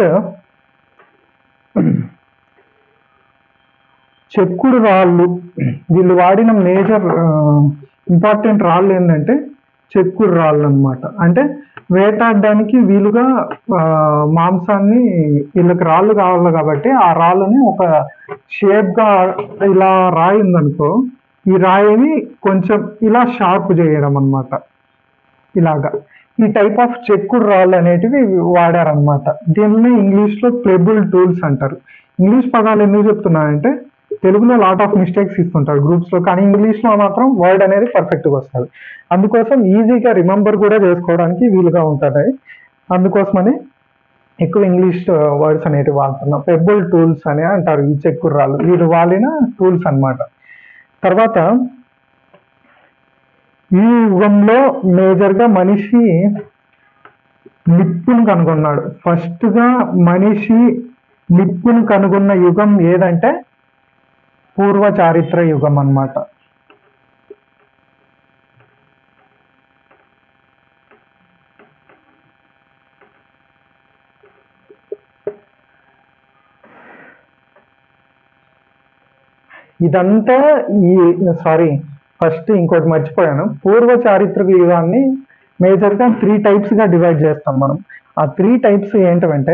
చెక్కుడు రాళ్ళు. వీళ్ళు వాడిన మేజర్ ఇంపార్టెంట్ రాళ్ళు ఏంటంటే చెక్కుడు రాళ్ళు అన్నమాట. అంటే వేటాడడానికి వీలుగా ఆ, మాంసాన్ని వీళ్ళకి రాళ్ళు కావాలి కాబట్టి ఆ రాళ్ళని ఒక షేప్ గా ఇలా రాయి ఉందనుకో, ఈ రాయిని కొంచెం ఇలా షార్ప్ చేయడం అన్నమాట. ఇలాగా ఈ టైప్ ఆఫ్ చెక్కుడు రాళ్ళు అనేటివి వాడారనమాట. దీనిని ఇంగ్లీష్ లో ప్లెబుల్ టూల్స్ అంటారు. ఇంగ్లీష్ పదాలు ఎందుకు చెప్తున్నానంటే తెలుగులో లాట్ ఆఫ్ మిస్టేక్స్ ఇస్తుంటారు గ్రూప్స్ లో, కానీ ఇంగ్లీష్ లో మాత్రం వర్డ్ అనేది పర్ఫెక్ట్ గా వస్తుంది. అందుకోసం ఈజీగా రిమెంబర్ కూడా చేసుకోవడానికి వీలుగా ఉంటుంది. అందుకోసమని ఎక్కువ ఇంగ్లీష్ వర్డ్స్ అనేటివి వాడుతున్నాం. పెబుల్ టూల్స్ అని అంటారు ఈ చెక్కుడు రాళ్ళు. వీళ్ళు వాడిన టూల్స్ అన్నమాట. తర్వాత ఈ యుగంలో మేజర్ గా మనిషి నిప్పును కనుగొన్నాడు. ఫస్ట్ గా మనిషి నిప్పును కనుగొన్న యుగం ఏదంటే పూర్వ చారిత్ర యుగం అన్నమాట. ఇదంతా ఈ సారీ ఫస్ట్ ఇంకోటి మర్చిపోయాను. పూర్వ చారిత్రక యుగాన్ని మేజర్ గా త్రీ టైప్స్ గా డివైడ్ చేస్తాం మనం. ఆ త్రీ టైప్స్ ఏంటంటే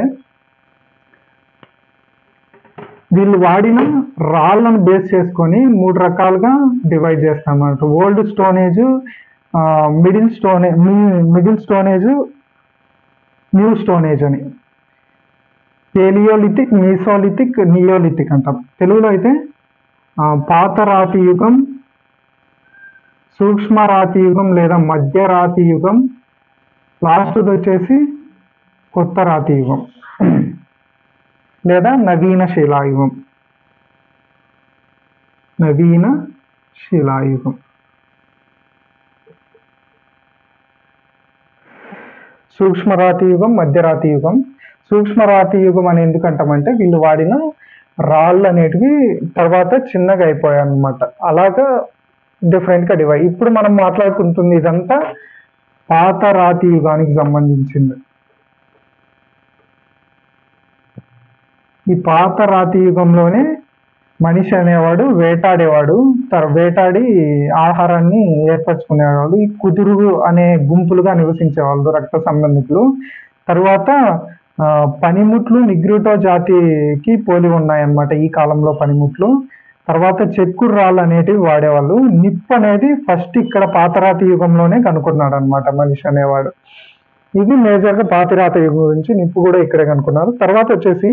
వీళ్ళు వాడిన రాళ్ళను బేస్ చేసుకొని మూడు రకాలుగా డివైడ్ చేస్తాం అన్నమాట. Old stone age, middle stone middle stone age, new stone age అని. పేలియోలిథిక్, మీసోలిథిక్, నియోలిథిక్ అంటాం. తెలుగులో అయితే ఆ, పాత రాతి యుగం, సూక్ష్మ రాతి యుగం లేదా మధ్య రాతి యుగం, లాస్ట్ వచ్చేసి కొత్త రాతి యుగం లేదా నవీన శిలాయుగం. నవీన శిలాయుగం. సూక్ష్మరాతి యుగం, మధ్యరాతి యుగం. సూక్ష్మరాతి యుగం అని ఎందుకంటామంటే వీళ్ళు వాడిన రాళ్ళు అనేటివి తర్వాత చిన్నగా అయిపోయాయి అన్నమాట. అలాగా డిఫరెంట్ గా డివైడ్. ఇప్పుడు మనం మాట్లాడుకుంటుంది ఇదంతా పాత రాతి యుగానికి సంబంధించింది. ఈ పాత రాతి యుగంలోనే మనిషి అనేవాడు వేటాడేవాడు. తర్ వేటాడి ఆహారాన్ని ఏర్పరచుకునేవాడు. ఈ కుదురు అనే గుంపులుగా నివసించేవాళ్ళు రక్త సంబంధికులు. తర్వాత ఆ, పనిముట్లు నిగ్రిటో జాతికి పోలి ఉన్నాయన్నమాట ఈ కాలంలో పనిముట్లు. తర్వాత చెక్కుడు రాళ్ళు అనేటివి వాడేవాళ్ళు. నిప్పు అనేది ఫస్ట్ ఇక్కడ పాతరాతి యుగంలోనే కనుక్కున్నాడు అనమాట మనిషి అనేవాడు. ఇది మేజర్ గా పాతరాతి యుగం గురించి. నిప్పు కూడా ఇక్కడే కనుక్కున్నారు. తర్వాత వచ్చేసి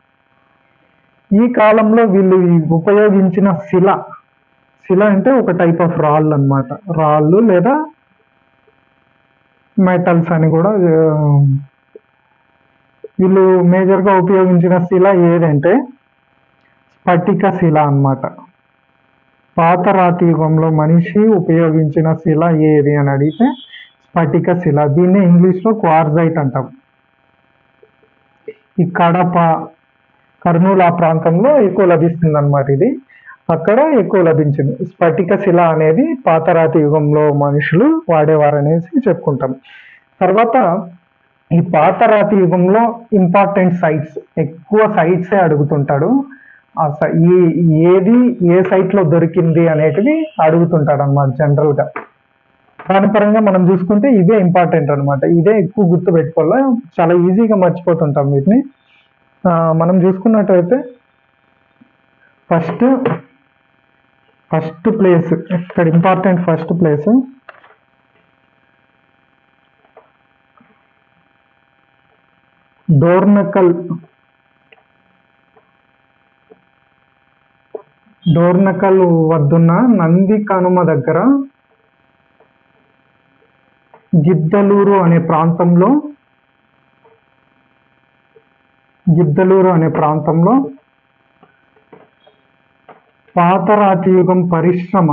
ఈ కాలంలో వీళ్ళు ఈ ఉపయోగించిన శిల. శిల అంటే ఒక టైప్ ఆఫ్ రాళ్ళు అన్నమాట. రాళ్ళు లేదా మెటల్స్ అని కూడా ఆ, వీళ్ళు మేజర్ గా ఉపయోగించిన శిల ఏదంటే స్ఫటిక శిల అన్నమాట. పాత రాతి యుగంలో మనిషి ఉపయోగించిన శిల ఏది అని అడిగితే స్ఫటిక శిల. దీన్ని ఇంగ్లీష్ లో క్వార్జైట్ అంటాం. ఈ కడప, కర్నూలు ఆ ప్రాంతంలో ఎక్కువ లభిస్తుంది అన్నమాట. ఇది అక్కడ ఎక్కువ లభించింది. స్ఫటిక శిల అనేది పాతరాతి యుగంలో మనుషులు వాడేవారు అనేసి చెప్పుకుంటాం. తర్వాత ఈ పాతరాతి యుగంలో ఇంపార్టెంట్ సైట్స్, ఎక్కువ సైట్సే అడుగుతుంటాడు. ఆ సై- ఈ ఏది ఏ సైట్ లో దొరికింది అనేటివి అడుగుతుంటాడు అన్నమాట జనరల్ గా. దాని పరంగా మనం చూసుకుంటే ఇదే ఇంపార్టెంట్ అన్నమాట. ఇదే ఎక్కువ గుర్తు పెట్టుకోవాలి. చాలా ఈజీగా మర్చిపోతుంటాం వీటిని. ఆ, మనం చూసుకున్నట్టయితే ఫస్ట్ ఫస్ట్ ప్లేస్ ఇక్కడ important first place Dornakal. Dornakal వద్దున్న నంది కనుమ దగ్గర గిద్దలూరు అనే ప్రాంతంలో గిద్దలూరు అనే ప్రాంతంలో పాతరాతి యుగం పరిశ్రమ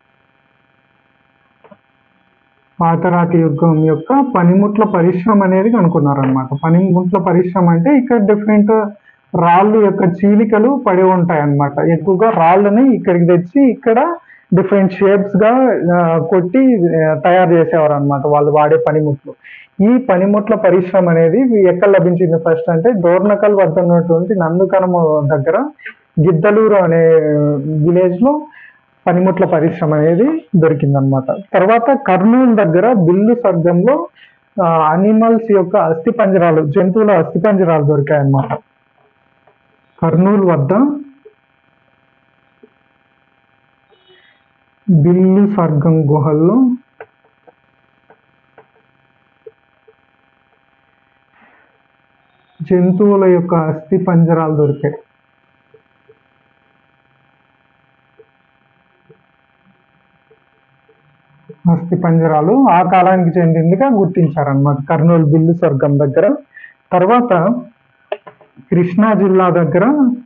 పాతరాతి యుగం యొక్క పనిముట్ల పరిశ్రమ అనేది కనుక్కున్నారనమాట. పనిముట్ల పరిశ్రమ అంటే ఇక్కడ డిఫరెంట్ రాళ్ళు యొక్క చీలికలు పడి ఉంటాయి అన్నమాట. ఎక్కువగా రాళ్ళని ఇక్కడికి తెచ్చి ఇక్కడ డిఫరెంట్ షేప్స్ గా కొట్టి తయారు చేసేవారు అనమాట వాళ్ళు వాడే పనిముట్లు. ఈ పనిముట్ల పరిశ్రమ అనేది ఎక్కడ లభించింది ఫస్ట్ అంటే డోర్నకల్ వద్ద ఉన్నటువంటి నందుకనము దగ్గర గిద్దలూరు అనే విలేజ్ లో పనిముట్ల పరిశ్రమ అనేది దొరికిందనమాట. తర్వాత కర్నూలు దగ్గర బిల్లు సర్గంలో అనిమల్స్ యొక్క అస్థి పంజరాలు జంతువుల అస్థి పంజరాలు దొరికాయి అన్నమాట. కర్నూలు వద్ద బిల్లు సర్గం గుహల్లో జంతువుల యొక్క అస్థి పంజరాలు దొరికాయి. అస్థి పంజరాలు ఆ కాలానికి చెందిందిగా గుర్తించారనమాట కర్నూలు బిల్లు స్వర్గం దగ్గర. తర్వాత కృష్ణా జిల్లా దగ్గర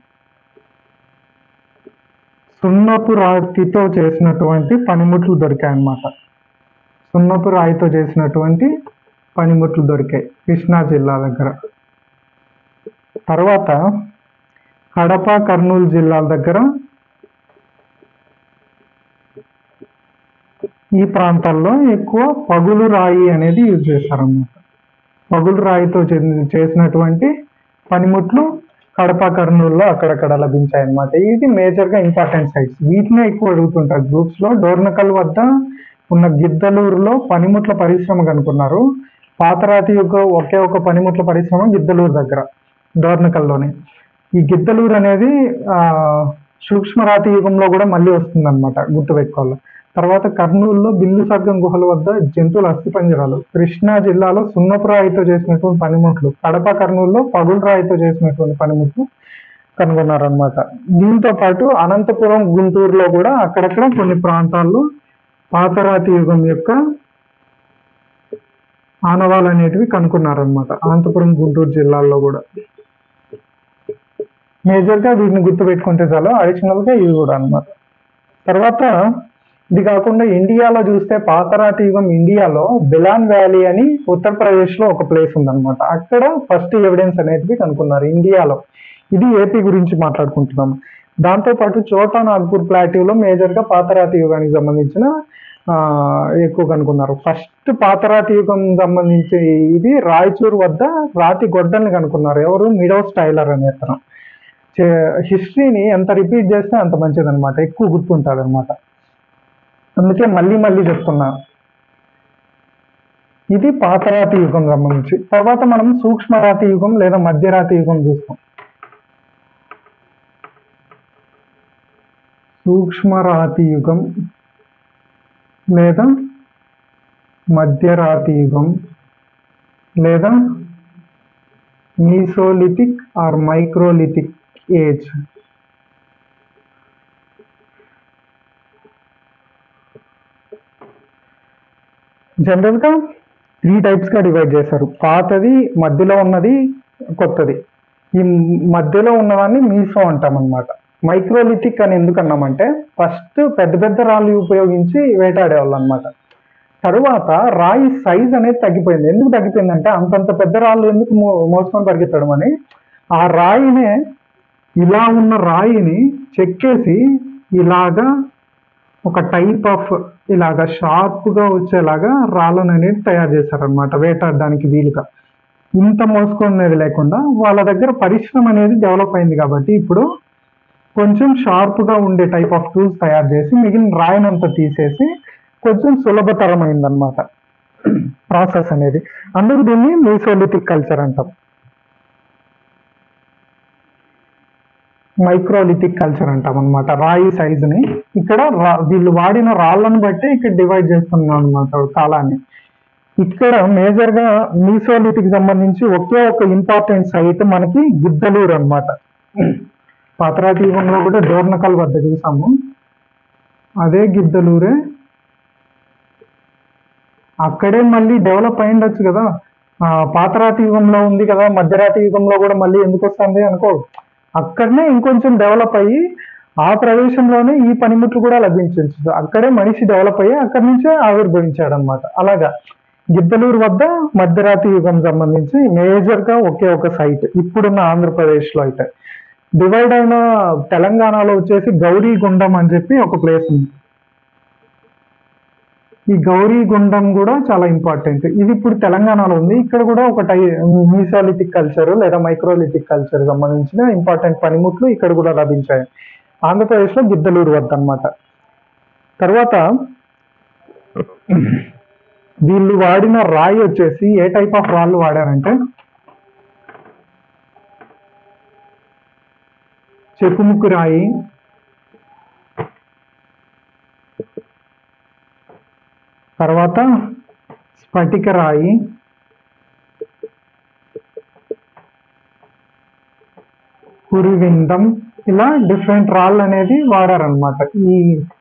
సున్నపు రాతితో చేసినటువంటి పనిముట్లు దొరికాయి అన్నమాట. సున్నపు రాయితో చేసినటువంటి పనిముట్లు దొరికాయి కృష్ణా జిల్లా దగ్గర. తర్వాత కడప కర్నూలు జిల్లాల దగ్గర ఈ ప్రాంతాల్లో ఎక్కువ పగులు రాయి అనేది యూజ్ చేస్తారన్నమాట. పగులు రాయితో చేసినటువంటి పనిముట్లు కడప కర్నూలులో అక్కడక్కడ లభించాయి అన్నమాట. ఇది మేజర్ గా ఇంపార్టెంట్ సైట్స్. వీటినే ఎక్కువ అడుగుతుంటారు గ్రూప్స్ లో. డోర్నకల్ వద్ద ఉన్న గిద్దలూరులో పనిముట్ల పరిశ్రమ కనుక్కున్నారు. పాతరాతి యొక్క ఒకే ఒక పనిముట్ల పరిశ్రమ గిద్దలూరు దగ్గర డోర్నకల్లోనే. ఈ గిద్దలూరు అనేది ఆ సూక్ష్మరాతి యుగంలో కూడా మళ్ళీ వస్తుంది అనమాట, గుర్తుపెట్టుకోవాలి. తర్వాత కర్నూలులో బిల్లు సర్గం గుహల వద్ద జంతువుల అస్థి పంజరాలు, కృష్ణా జిల్లాలో సున్నపు రాయితో చేసినటువంటి పనిముట్లు, కడప కర్నూలులో పగులు రాయితో చేసినటువంటి పనిముట్లు కనుగొన్నారనమాట. దీంతో పాటు అనంతపురం గుంటూరులో కూడా అక్కడక్కడ కొన్ని ప్రాంతాల్లో పాతరాతి యుగం యొక్క ఆనవాళ్ళు అనేటివి కనుక్కున్నారనమాట. అనంతపురం గుంటూరు జిల్లాల్లో కూడా మేజర్ గా వీటిని గుర్తుపెట్టుకుంటే చాలు. అడిషనల్ గా ఇవి కూడా అనమాట. తర్వాత ఇది కాకుండా ఇండియాలో చూస్తే పాతరాతి యుగం ఇండియాలో బెలాన్ వ్యాలీ అని ఉత్తరప్రదేశ్ లో ఒక ప్లేస్ ఉందన్నమాట. అక్కడ ఫస్ట్ ఎవిడెన్స్ అనేది కనుక్కున్నారు ఇండియాలో. ఇది ఏపీ గురించి మాట్లాడుకుంటున్నాము. దాంతో పాటు చోటా నాగ్పూర్ ప్లాట్యూలో మేజర్ గా పాతరాతి యుగానికి సంబంధించిన ఆ ఎక్కువ కనుక్కున్నారు. ఫస్ట్ పాతరాతి యుగం సంబంధించి ఇది రాయచూర్ వద్ద రాతి గొడ్డల్ని కనుక్కున్నారు. ఎవరు? మిడోస్ టైలర్ అనే అతను. హిస్టరీని ఎంత రిపీట్ చేస్తే అంత మంచిది అనమాట, ఎక్కువ గుర్తుంటుంది అనమాట. అందుకే మళ్ళీ మళ్ళీ చెప్తున్నా. ఇది పాతరాతి యుగం సంబంధించి. తర్వాత మనం సూక్ష్మరాతి యుగం లేదా మధ్యరాతి యుగం చూస్తాం. సూక్ష్మరాతి యుగం లేదా మధ్యరాతి యుగం లేదా mesolithic or microlithic age. General గా త్రీ టైప్స్ గా డివైడ్ చేశారు. పాతది, మధ్యలో ఉన్నది, కొత్తది. ఈ మధ్యలో ఉన్నదాన్ని మీసో అంటాం అనమాట. మైక్రోలిథిక్ అని ఎందుకు అన్నామంటే ఫస్ట్ పెద్ద పెద్ద రాళ్ళు ఉపయోగించి వేటాడేవాళ్ళు అనమాట. తరువాత రాయి సైజ్ అనేది తగ్గిపోయింది. ఎందుకు తగ్గిపోయిందంటే అంతంత పెద్ద రాళ్ళు ఎందుకు మో మోసుకొని పరిగెత్తడం అని ఆ రాయినే, ఇలా ఉన్న రాయిని చెక్కేసి ఇలాగా ఒక టైప్ ఆఫ్ ఇలాగా షార్ప్ గా వచ్చేలాగా రాళ్ళను అనేది తయారు చేశారనమాట వేటాడడానికి వీలుగా. ఇంత మోసుకునేది లేకుండా వాళ్ళ దగ్గర పరిశ్రమ అనేది డెవలప్ అయింది కాబట్టి ఇప్పుడు కొంచెం షార్ప్ గా ఉండే టైప్ ఆఫ్ టూల్స్ తయారు చేసి మిగిలిన రాయినంతా తీసేసి కొంచెం సులభతరం అయిందనమాట ప్రాసెస్ అనేది. అందుకు దీన్ని మీసోలిథిక్ కల్చర్ అంటాం, మైక్రోలిథిక్ కల్చర్ అంటాం అనమాట. రాయి సైజుని ఇక్కడ వీళ్ళు వాడిన రాళ్ళను బట్టి ఇక్కడ డివైడ్ చేస్తున్నాం అనమాట కాలాన్ని. ఇక్కడ మేజర్ గా మీసోలిథిక్ సంబంధించి ఒకే ఒక ఇంపార్టెంట్ సైట్ మనకి గిద్దలూరు అనమాట. పాతరాతి యుగంలో కూడా డోర్నకల్ వద్ద చూసాము, అదే గిద్దలూరే. అక్కడే మళ్ళీ డెవలప్ అయిండొచ్చు కదా, పాతరాతి యుగంలో ఉంది కదా, మధ్యరాతి యుగంలో కూడా మళ్ళీ ఎందుకు వస్తుంది అనుకో. అక్కడనే ఇంకొంచెం డెవలప్ అయ్యి ఆ ప్రదేశంలోనే ఈ పనిముట్లు కూడా లభించవచ్చు. అక్కడే మనిషి డెవలప్ అయ్యి అక్కడి నుంచే ఆవిర్భవించాడు అనమాట. అలాగా గిద్దలూరు వద్ద మధ్యరాతి యుగం సంబంధించి మేజర్ గా ఒకే ఒక సైట్ ఇప్పుడున్న ఆంధ్రప్రదేశ్ లో అయితే. డివైడ్ అయిన తెలంగాణలో వచ్చేసి గౌరీగుండం అని చెప్పి ఒక ప్లేస్ ఉంది. ఈ గౌరీగుండం కూడా చాలా ఇంపార్టెంట్. ఇది ఇప్పుడు తెలంగాణలో ఉంది. ఇక్కడ కూడా ఒక టై మీసోలిథిక్ కల్చర్ లేదా మైక్రోలిథిక్ కల్చర్ సంబంధించిన ఇంపార్టెంట్ పనిముట్లు ఇక్కడ కూడా లభించాయి. ఆంధ్రప్రదేశ్ లో గిద్దలూరు వద్ద అన్నమాట. తర్వాత వీళ్ళు వాడిన రాయి వచ్చేసి ఏ టైప్ ఆఫ్ రాళ్ళు వాడారంటే చెప్పుముక్కు రాయి, తర్వాత స్ఫటిక రాయి, కురివిందం, ఇలా డిఫరెంట్ రాళ్ళు అనేది వాడారనమాట. ఈ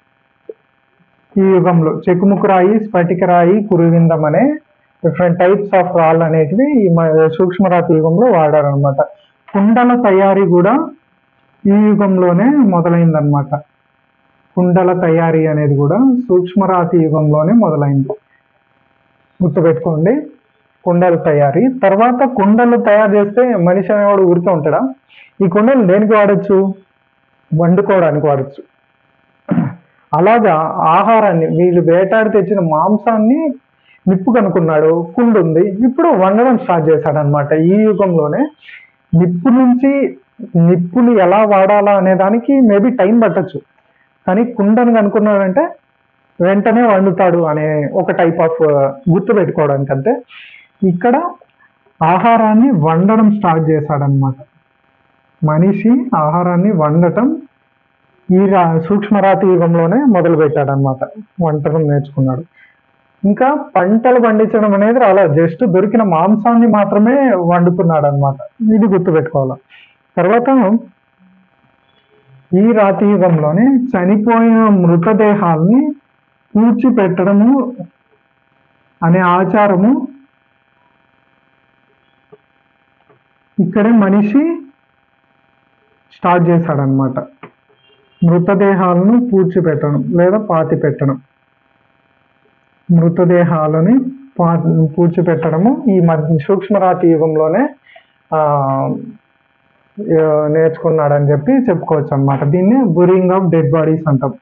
ఈ యుగంలో చెక్కుముక్కు రాయి, స్ఫటిక రాయి, కురివిందం అనే డిఫరెంట్ టైప్స్ ఆఫ్ రాళ్ళు అనేటివి ఈ సూక్ష్మరాతి యుగంలో వాడారనమాట. కుండల తయారీ కూడా ఈ యుగంలోనే మొదలైందనమాట. కుండల తయారీ అనేది కూడా సూక్ష్మరాతి యుగంలోనే మొదలైంది. గుర్తుపెట్టుకోండి, కుండల తయారీ. తర్వాత కుండలు తయారు చేస్తే మనిషి అనేవాడు ఊరికే ఉంటాడా? ఈ కుండలు దేనికి వాడచ్చు? వండుకోవడానికి వాడచ్చు. అలాగా ఆహారాన్ని వీళ్ళు వేటాడి తెచ్చిన మాంసాన్ని నిప్పు కనుక్కున్నాడు, కుండ ఉంది, ఇప్పుడు వండడం స్టార్ట్ చేశాడు అనమాట. ఈ యుగంలోనే నిప్పు నుంచి నిప్పుని ఎలా వాడాలా అనే దానికి మేబీ టైం పట్టచ్చు, కానీ కుండను కనుక్కున్నాడంటే వెంటనే వండుతాడు అనే ఒక టైప్ ఆఫ్ గుర్తు పెట్టుకోవడానికి అంతే. ఇక్కడ ఆహారాన్ని వండడం స్టార్ట్ చేశాడనమాట. మనిషి ఆహారాన్ని వండటం ఈ సూక్ష్మరాతి యుగంలోనే మొదలు పెట్టాడనమాట. వంటకం నేర్చుకున్నాడు. ఇంకా పంటలు పండించడం అనేది అలా జస్ట్ దొరికిన మాంసాన్ని మాత్రమే వండుతున్నాడు అనమాట. ఇది గుర్తుపెట్టుకోవాలి. తర్వాత ఈ రాతి యుగంలోనే చనిపోయిన మృతదేహాల్ని పూడ్చిపెట్టడము అనే ఆచారము ఇక్కడే మనిషి స్టార్ట్ చేశాడనమాట. మృతదేహాలను పూడ్చిపెట్టడం లేదా పాతి పెట్టడం, మృతదేహాలని పా పూడ్చిపెట్టడము ఈ మధ్య సూక్ష్మరాతి యుగంలోనే ఆ నేర్చుకున్నాడని చెప్పి చెప్పుకోవచ్చు అనమాట. దీన్ని బురింగ్ ఆఫ్ డెడ్ బాడీస్ అంటాం.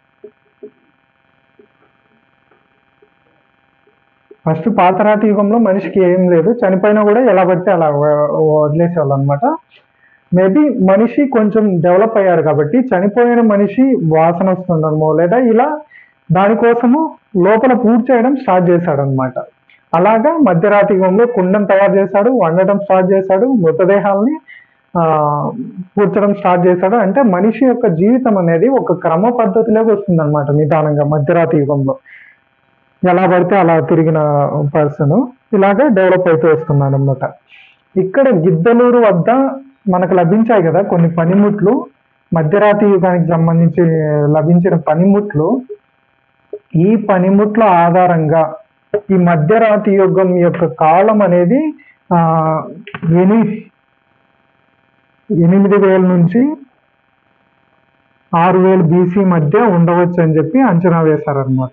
ఫస్ట్ పాతరాతి యుగంలో మనిషికి ఏం లేదు, చనిపోయినా కూడా ఎలా పడితే అలా వదిలేసేవాళ్ళు అనమాట. మేబీ మనిషి కొంచెం డెవలప్ అయ్యారు కాబట్టి చనిపోయిన మనిషి వాసన వస్తుండమో లేదా ఇలా దానికోసము లోపల పూర్తి చేయడం స్టార్ట్ చేశాడు అనమాట. అలాగా మధ్యరాతి యుగంలో కుండను తయారు చేశాడు, వండటం స్టార్ట్ చేశాడు, మృతదేహాలని ఆ పూడ్చడం స్టార్ట్ చేశాడు. అంటే మనిషి యొక్క జీవితం అనేది ఒక క్రమ పద్ధతిలోకి వస్తుంది అనమాట నిదానంగా. మధ్యరాతి యుగంలో ఎలా పడితే అలా తిరిగిన పర్సన్ ఇలాగే డెవలప్ అవుతూ వస్తున్నాడు అనమాట. ఇక్కడ గిద్దలూరు వద్ద మనకు లభించాయి కదా కొన్ని పనిముట్లు, మధ్యరాతి యుగానికి సంబంధించి లభించిన పనిముట్లు. ఈ పనిముట్ల ఆధారంగా ఈ మధ్యరాతి యుగం యొక్క కాలం అనేది ఆ ఎని ఎనిమిది వేల నుంచి ఆరు వేలు బీసీ మధ్య ఉండవచ్చు అని చెప్పి అంచనా వేశారనమాట.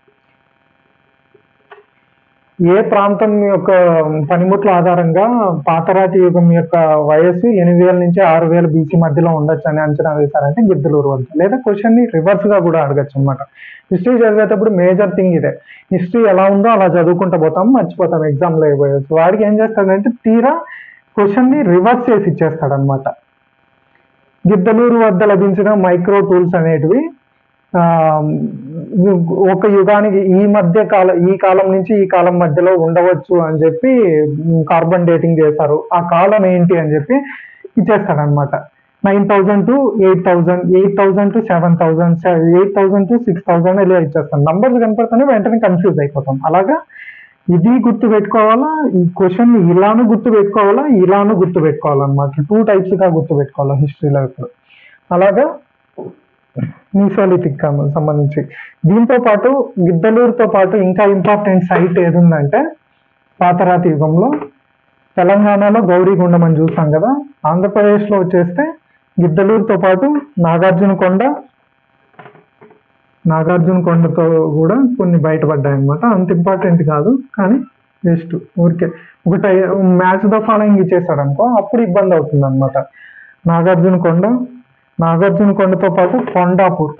ఏ ప్రాంతం యొక్క పనిముట్ల ఆధారంగా పాతరాతి యుగం యొక్క వయస్సు ఎనిమిది వేల నుంచి ఆరు వేల బీసీ మధ్యలో ఉండొచ్చు అని అంచనా వేశారంటే గిద్దలూరు వద్ద. లేదా క్వశ్చన్ ని రివర్స్ గా కూడా అడగచ్చు అనమాట. హిస్టరీ చదివేటప్పుడు మేజర్ థింగ్ ఇదే, హిస్టరీ ఎలా ఉందో అలా చదువుకుంటూ పోతాం, మర్చిపోతాం ఎగ్జామ్ లో అయిపోయచ్చు. వాడికి ఏం చేస్తాడంటే తీరా క్వశ్చన్ ని రివర్స్ చేసి ఇచ్చేస్తాడు అనమాట. గిద్దలూరు వద్ద లభించిన మైక్రో టూల్స్ అనేటివి ఆ ఒక యుగానికి ఈ మధ్య కాలం ఈ కాలం నుంచి ఈ కాలం మధ్యలో ఉండవచ్చు అని చెప్పి కార్బన్ డేటింగ్ చేశారు. ఆ కాలం ఏంటి అని చెప్పి ఇచ్చేస్తాడు అనమాట. Nine thousand to eight thousand eight thousand to seven thousand eight thousand to six thousand ఇలా ఇచ్చేస్తాను. నంబర్స్ కనపడుతూనే వెంటనే కన్ఫ్యూజ్ అయిపోతాం. అలాగా ఇది గుర్తు పెట్టుకోవాలా, ఈ క్వశ్చన్ ఇలాను గుర్తు పెట్టుకోవాలా, ఇలాను గుర్తు పెట్టుకోవాలన్నమాట. టూ టైప్స్ గా గుర్తు పెట్టుకోవాలా హిస్టరీలో ఇప్పుడు. అలాగా మీసోలిథిక్ సంబంధించి దీంతో పాటు గిద్దలూరుతో పాటు ఇంకా ఇంపార్టెంట్ సైట్ ఏదుందంటే పాతరాతి యుగంలో తెలంగాణలో గౌరీగుండం అని చూసాం కదా, ఆంధ్రప్రదేశ్ లో వచ్చేస్తే గిద్దలూరుతో పాటు నాగార్జున కొండ నాగార్జున కొండతో కూడా కొన్ని బయటపడ్డాయి అనమాట. అంత ఇంపార్టెంట్ కాదు, కానీ జస్ట్ ఊరికే ఒకటి మ్యాచ్ ద ఫాలోయింగ్ ఇచ్చేసాడు అనుకో, అప్పుడు ఇబ్బంది అవుతుంది అనమాట. నాగార్జున కొండ నాగార్జున కొండతో పాటు కొండాపూర్,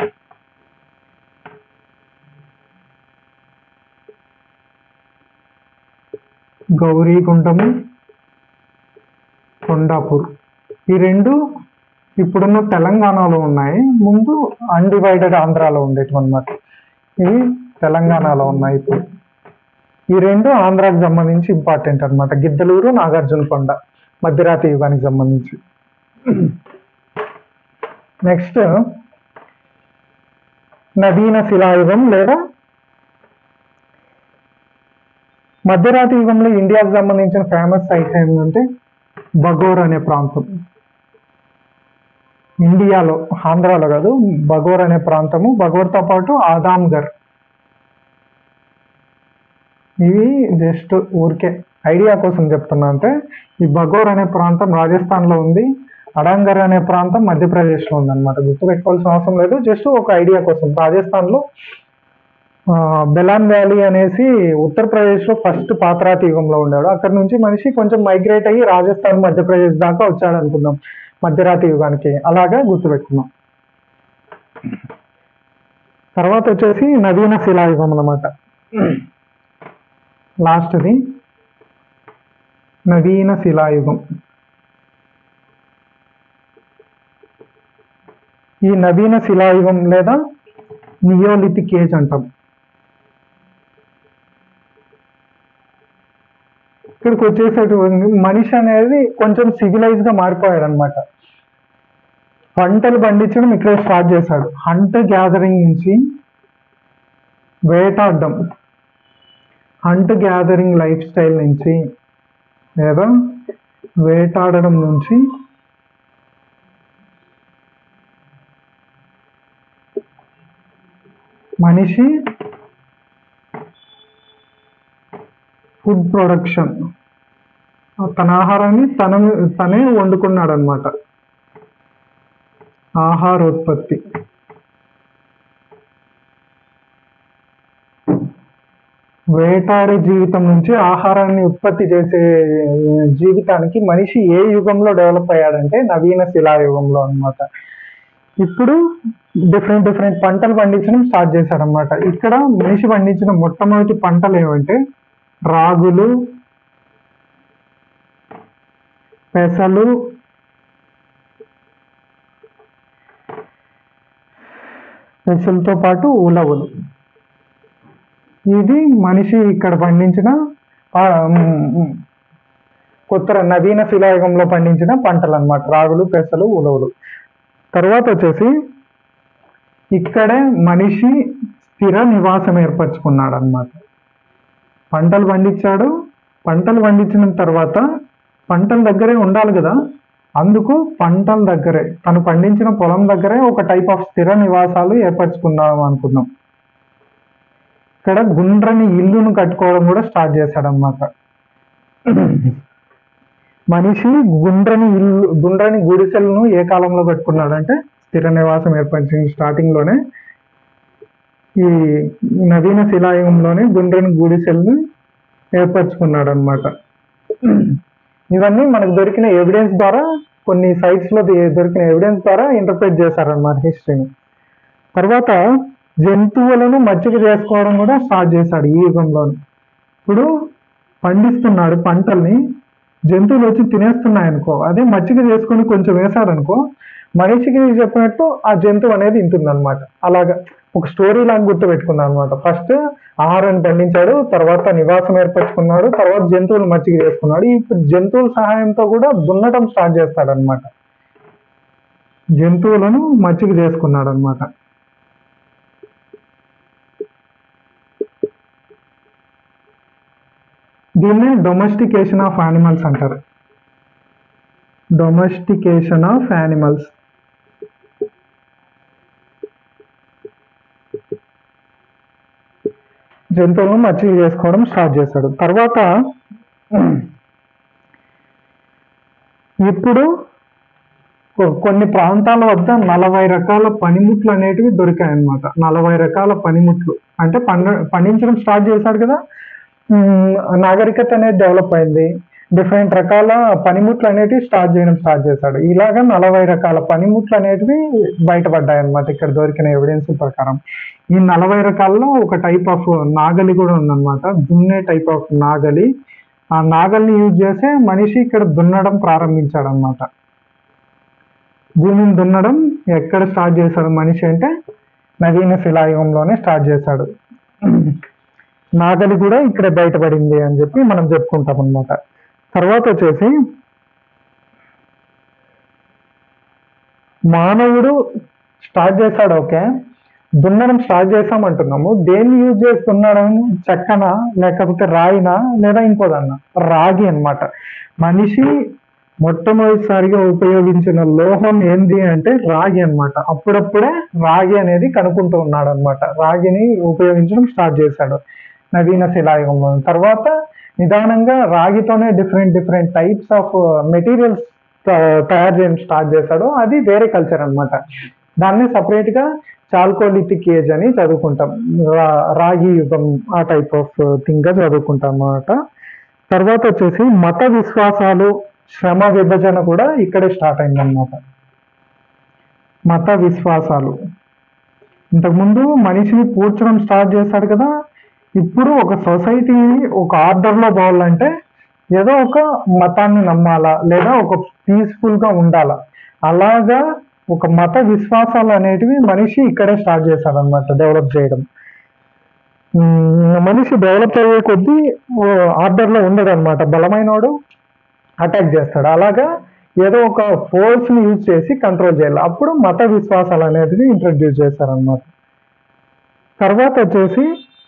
గౌరీగుంటము, కొండాపూర్, ఈ రెండు ఇప్పుడున్న తెలంగాణలో ఉన్నాయి. ముందు అన్డివైడెడ్ ఆంధ్రాలో ఉండేటివి అనమాట. ఇవి తెలంగాణలో ఉన్నాయి ఇప్పుడు. ఈ రెండు ఆంధ్రాకి సంబంధించి ఇంపార్టెంట్ అనమాట. గిద్దలూరు, నాగార్జున కొండ మధ్యరాతి యుగానికి సంబంధించి. నెక్స్ట్ నవీన శిలాయుగం లేదా మధ్యరాతి యుగంలో ఇండియాకు సంబంధించిన ఫేమస్ సైట్ ఏంటంటే బగోర్ అనే ప్రాంతం. ఇండియాలో, ఆంధ్రాలో కాదు, బగోర్ అనే ప్రాంతము. బగోర్తో పాటు ఆదాంగర్. ఇవి జస్ట్ ఊరికే ఐడియా కోసం చెప్తున్నా. అంటే ఈ బగోర్ అనే ప్రాంతం రాజస్థాన్లో ఉంది, అడాంగర్ అనే ప్రాంతం మధ్యప్రదేశ్లో ఉంది అనమాట. గుర్తుపెట్టుకోవాల్సిన అవసరం లేదు, జస్ట్ ఒక ఐడియా కోసం. రాజస్థాన్లో బెలాన్ వ్యాలీ అనేసి ఉత్తరప్రదేశ్లో ఫస్ట్ పాతరాతి యుగంలో ఉన్నాడు. అక్కడ నుంచి మనిషి కొంచెం మైగ్రేట్ అయ్యి రాజస్థాన్, మధ్యప్రదేశ్ దాకా వచ్చాడు అనుకుందాం మధ్యరాతి యుగానికి. అలాగా గుర్తుపెట్టుకున్నాం. తర్వాత వచ్చేసి నవీన శిలాయుగం అన్నమాట. లాస్ట్ది నవీన శిలాయుగం. ఈ నవీన శిలాయుగం లేదా నియోలిథిక్ ఏజ్ అంటాం. ఇక్కడికి వచ్చేసేటువంటి మనిషి అనేది కొంచెం సివిలైజ్ గా మారిపోయాడు అనమాట. పంటలు పండించడం ఇక్కడ స్టార్ట్ చేశాడు. హంట్ గ్యాదరింగ్ నుంచి వేటాడడం, హంట్ గ్యాదరింగ్ లైఫ్ స్టైల్ నుంచి లేదా వేటాడడం నుంచి మనిషి ఫుడ్ ప్రొడక్షన్, తన ఆహారాన్ని తన తనే వండుకున్నాడు అనమాట. ఆహారోత్పత్తి. వేటాడే జీవితం నుంచి ఆహారాన్ని ఉత్పత్తి చేసే జీవితానికి మనిషి ఏ యుగంలో డెవలప్ అయ్యాడంటే నవీన శిలాయుగంలో అనమాట. ఇప్పుడు డిఫరెంట్ డిఫరెంట్ పంటలు పండించడం స్టార్ట్ చేశాడు అనమాట. ఇక్కడ మనిషి పండించిన మొట్టమొదటి పంటలు ఏమంటే రాగులు, పెసలు, పెసలతో పాటు ఉలవలు. ఇది మనిషి ఇక్కడ పండించిన కొత్త నవీన శిలాయుగంలో పండించిన పంటలు అన్నమాట. రాగులు, పెసలు, ఉలవలు. తర్వాత వచ్చేసి ఇక్కడే మనిషి స్థిర నివాసం ఏర్పరచుకున్నాడు అన్నమాట. పంటలు పండించాడు. పంటలు పండించిన తర్వాత పంటల దగ్గరే ఉండాలి కదా, అందుకు పంటల దగ్గరే, తను పండించిన పొలం దగ్గరే ఒక టైప్ ఆఫ్ స్థిర నివాసాలు ఏర్పరచుకుందాం అనుకున్నాం. ఇక్కడ గుండ్రని ఇల్లును కట్టుకోవడం కూడా స్టార్ట్ చేశాడనమాట. మనిషి గుండ్రని ఇల్లు, గుండ్రని గుడిసెలను ఏ కాలంలో కట్టుకున్నాడంటే స్థిర నివాసం ఏర్పరిచిన స్టార్టింగ్ లోనే, ఈ నవీన శిలాయుగంలోనే గుండ్రని గుడిసెలను ఏర్పరచుకున్నాడు అనమాట. ఇవన్నీ మనకు దొరికిన ఎవిడెన్స్ ద్వారా, కొన్ని సైట్స్ లో దొరికిన ఎవిడెన్స్ ద్వారా ఇంటర్ప్రెట్ చేశారనమాట హిస్టరీని. తర్వాత జంతువులను మచ్చిక చేసుకోవడం కూడా స్టార్ట్ చేశాడు ఈ యుగంలో. ఇప్పుడు పండిస్తున్నాడు పంటల్ని, జంతువులు వచ్చి తినేస్తున్నాయి అనుకో, అదే మచ్చిక చేసుకుని కొంచెం వేసాడు అనుకో, మనిషికి చెప్పినట్టు ఆ జంతువు అనేది తింటుంది అనమాట. అలాగా ఒక స్టోరీ లాగా గుర్తు పెట్టుకున్నాడు అనమాట. ఫస్ట్ ఆహారాన్ని పండించాడు, తర్వాత నివాసం ఏర్పరచుకున్నాడు, తర్వాత జంతువులు మచ్చిక చేసుకున్నాడు. ఈ జంతువుల సహాయంతో కూడా దున్నటం స్టార్ట్ చేస్తాడు అనమాట. జంతువులను మచ్చిక చేసుకున్నాడు అనమాట. దీన్నే డొమెస్టికేషన్ ఆఫ్ యానిమల్స్ అంటారు. Domestication of animals. జంతువులను మచ్చిక చేసుకోవడం స్టార్ట్ చేశాడు. తర్వాత ఇప్పుడు కొ- కొన్ని ప్రాంతాల వద్ద నలభై రకాల పనిముట్లు అనేటివి దొరికాయి అన్నమాట. నలభై రకాల పనిముట్లు అంటే పండ పండించడం స్టార్ట్ చేశాడు కదా. ఉమ్, నాగరికత అనేది డెవలప్ అయింది. డిఫరెంట్ రకాల పనిముట్లు అనేటివి స్టార్ట్ చేయడం స్టార్ట్ చేశాడు. ఇలాగా నలభై రకాల పనిముట్లు అనేటివి బయటపడ్డాయి అన్నమాట ఇక్కడ దొరికిన ఎవిడెన్స్ ప్రకారం. ఈ నలభై రకాల్లో ఒక టైప్ ఆఫ్ నాగలి కూడా ఉందన్నమాట. దున్నే టైప్ ఆఫ్ నాగలి. ఆ నాగల్ని యూజ్ చేసే మనిషి ఇక్కడ దున్నడం ప్రారంభించాడు అన్నమాట. భూమిని దున్నడం ఎక్కడ స్టార్ట్ చేశాడు మనిషి అంటే నవీన శిలాయుగంలోనే స్టార్ట్ చేశాడు. నాగలి కూడా ఇక్కడ బయటపడింది అని చెప్పి మనం చెప్పుకుంటాం అన్నమాట. తర్వాత వచ్చేసి మానవుడు స్టార్ట్ చేశాడు. ఓకే, దున్నడం స్టార్ట్ చేసామంటున్నాము. దేన్ని యూజ్ చేస్తున్నాడు? చెక్కన, లేకపోతే రాయినా, లేదా ఇంకోదన్నా? రాగి అన్నమాట. మనిషి మొట్టమొదటిసారిగా ఉపయోగించిన లోహం ఏంది అంటే రాగి అన్నమాట. అప్పుడప్పుడే రాగి అనేది కనుక్కుంటూ ఉన్నాడు అనమాట. రాగిని ఉపయోగించడం స్టార్ట్ చేశాడు నవీన శిలాయుగంలో. తర్వాత నిదానంగా రాగితోనే different different types of materials తయారు చేయడం స్టార్ట్ చేశాడు. అది వేరే కల్చర్ అన్నమాట. దాన్ని సపరేట్ గా చాల్కోలిథిక్ ఏజ్ అని చదువుకుంటాం. రా- రాగి యుగం ఆ టైప్ ఆఫ్ థింగ్ గా చదువుకుంటాం అన్నమాట. తర్వాత వచ్చేసి మత విశ్వాసాలు, శ్రమ విభజన కూడా ఇక్కడే స్టార్ట్ అయిందన్నమాట. మత విశ్వాసాలు ఇంతకుముందు మనిషిని పూడ్చడం స్టార్ట్ చేశాడు కదా. ఇప్పుడు ఒక సొసైటీ ఒక ఆర్డర్ లో పోవాలంటే ఏదో ఒక మతాన్ని నమ్మాలా, లేదా ఒక పీస్ఫుల్ గా ఉండాలా. అలాగా ఒక మత విశ్వాసాలు అనేటివి మనిషి ఇక్కడే స్టార్ట్ చేశాడు అనమాట డెవలప్ చేయడం. ఉమ్, మనిషి డెవలప్ అయ్యే కొద్దీ ఆర్డర్ లో ఉండడు అనమాట. బలమైనవాడు అటాక్ చేస్తాడు. అలాగా ఏదో ఒక ఫోర్స్ ని యూజ్ చేసి కంట్రోల్ చేయాలి. అప్పుడు మత విశ్వాసాలు అనేది ఇంట్రడ్యూస్ చేశారనమాట. తర్వాత వచ్చేసి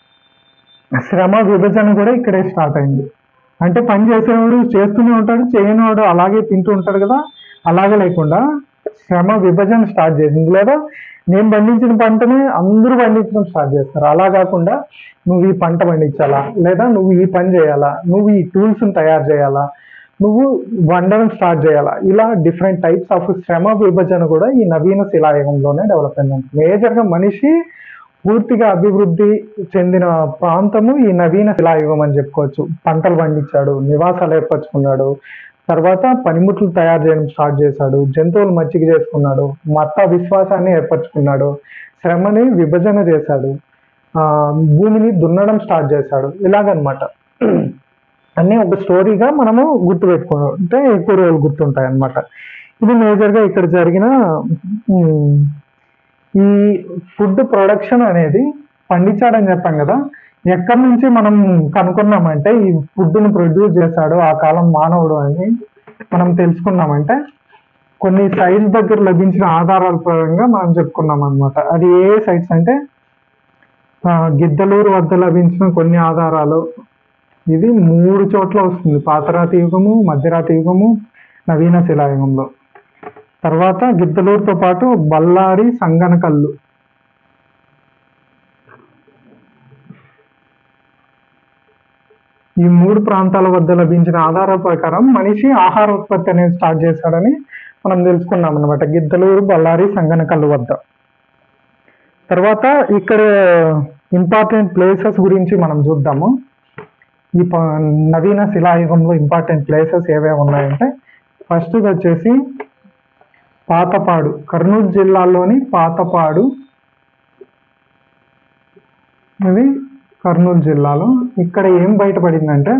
శ్రమ విభజన కూడా ఇక్కడే స్టార్ట్ అయింది. అంటే పని చేసేవాడు చేస్తూనే ఉంటాడు, చేయనివాడు అలాగే తింటూ ఉంటాడు కదా. అలాగే లేకుండా శ్రమ విభజన స్టార్ట్ చేసింది. లేదా నేను పండించిన పంటని అందరూ పండించడం స్టార్ట్ చేస్తారు. అలా కాకుండా నువ్వు ఈ పంట పండించాలా, లేదా నువ్వు ఈ పని చేయాలా, నువ్వు ఈ టూల్స్ తయారు చేయాలా, నువ్వు వండడం స్టార్ట్ చేయాలా. ఇలా డిఫరెంట్ టైప్స్ ఆఫ్ శ్రమ విభజన కూడా ఈ నవీన శిలాయుగంలోనే డెవలప్ అయింది. మేజర్ గా మనిషి పూర్తిగా అభివృద్ధి చెందిన ప్రాంతము ఈ నవీన శిలాయుగం అని చెప్పుకోవచ్చు. పంటలు పండించాడు, నివాసాలు ఏర్పరచుకున్నాడు, తర్వాత పనిముట్లు తయారు చేయడం స్టార్ట్ చేశాడు, జంతువులు మచ్చిక చేసుకున్నాడు, మత విశ్వాసాన్ని ఏర్పరచుకున్నాడు, శ్రమని విభజన చేశాడు, ఆ భూమిని దున్నడం స్టార్ట్ చేశాడు. ఇలాగనమాట అన్ని ఒక స్టోరీగా మనము గుర్తుపెట్టుకుంటే ఎక్కువ రోజులు గుర్తుంటాయి అన్నమాట. ఇది మేజర్ గా ఇక్కడ జరిగిన ఉమ్, ఈ ఫుడ్ ప్రొడక్షన్ అనేది పండించాడని చెప్పాం కదా. ఎక్కడి నుంచి మనం కనుక్కున్నామంటే ఈ ఫుడ్ ని ప్రొడ్యూస్ చేశాడు ఆ కాలం మానవుడు అని మనం తెలుసుకున్నామంటే కొన్ని సైట్స్ దగ్గర లభించిన ఆధారాల పరంగా మనం చెప్పుకున్నాం అనమాట. అది ఏ సైట్స్ అంటే ఆ, గిద్దలూరు వద్ద లభించిన కొన్ని ఆధారాలు. ఇది మూడు చోట్ల వస్తుంది: పాతరాతి యుగము, మధ్యరాతి యుగము, నవీన శిలాయుగంలో. తర్వాత గిద్దలూరుతో పాటు బళ్ళారి, సంగనకల్లు. ఈ మూడు ప్రాంతాల వద్ద లభించిన ఆధారాల ప్రకారం మనిషి ఆహార ఉత్పత్తి అనేది స్టార్ట్ చేశాడని మనం తెలుసుకున్నాం అనమాట. గిద్దలూరు, బళ్ళారి, సంగనకల్లు వద్ద. తర్వాత ఇక్కడ ఇంపార్టెంట్ ప్లేసెస్ గురించి మనం చూద్దాము. ఈ ప- నవీన శిలాయుగంలో ఇంపార్టెంట్ ప్లేసెస్ ఏవేవి ఉన్నాయంటే ఫస్ట్ వచ్చేసి పాతపాడు, కర్నూలు జిల్లాలోని పాతపాడు. ఇది కర్నూలు జిల్లాలో. ఇక్కడ ఏం బయటపడిందంటే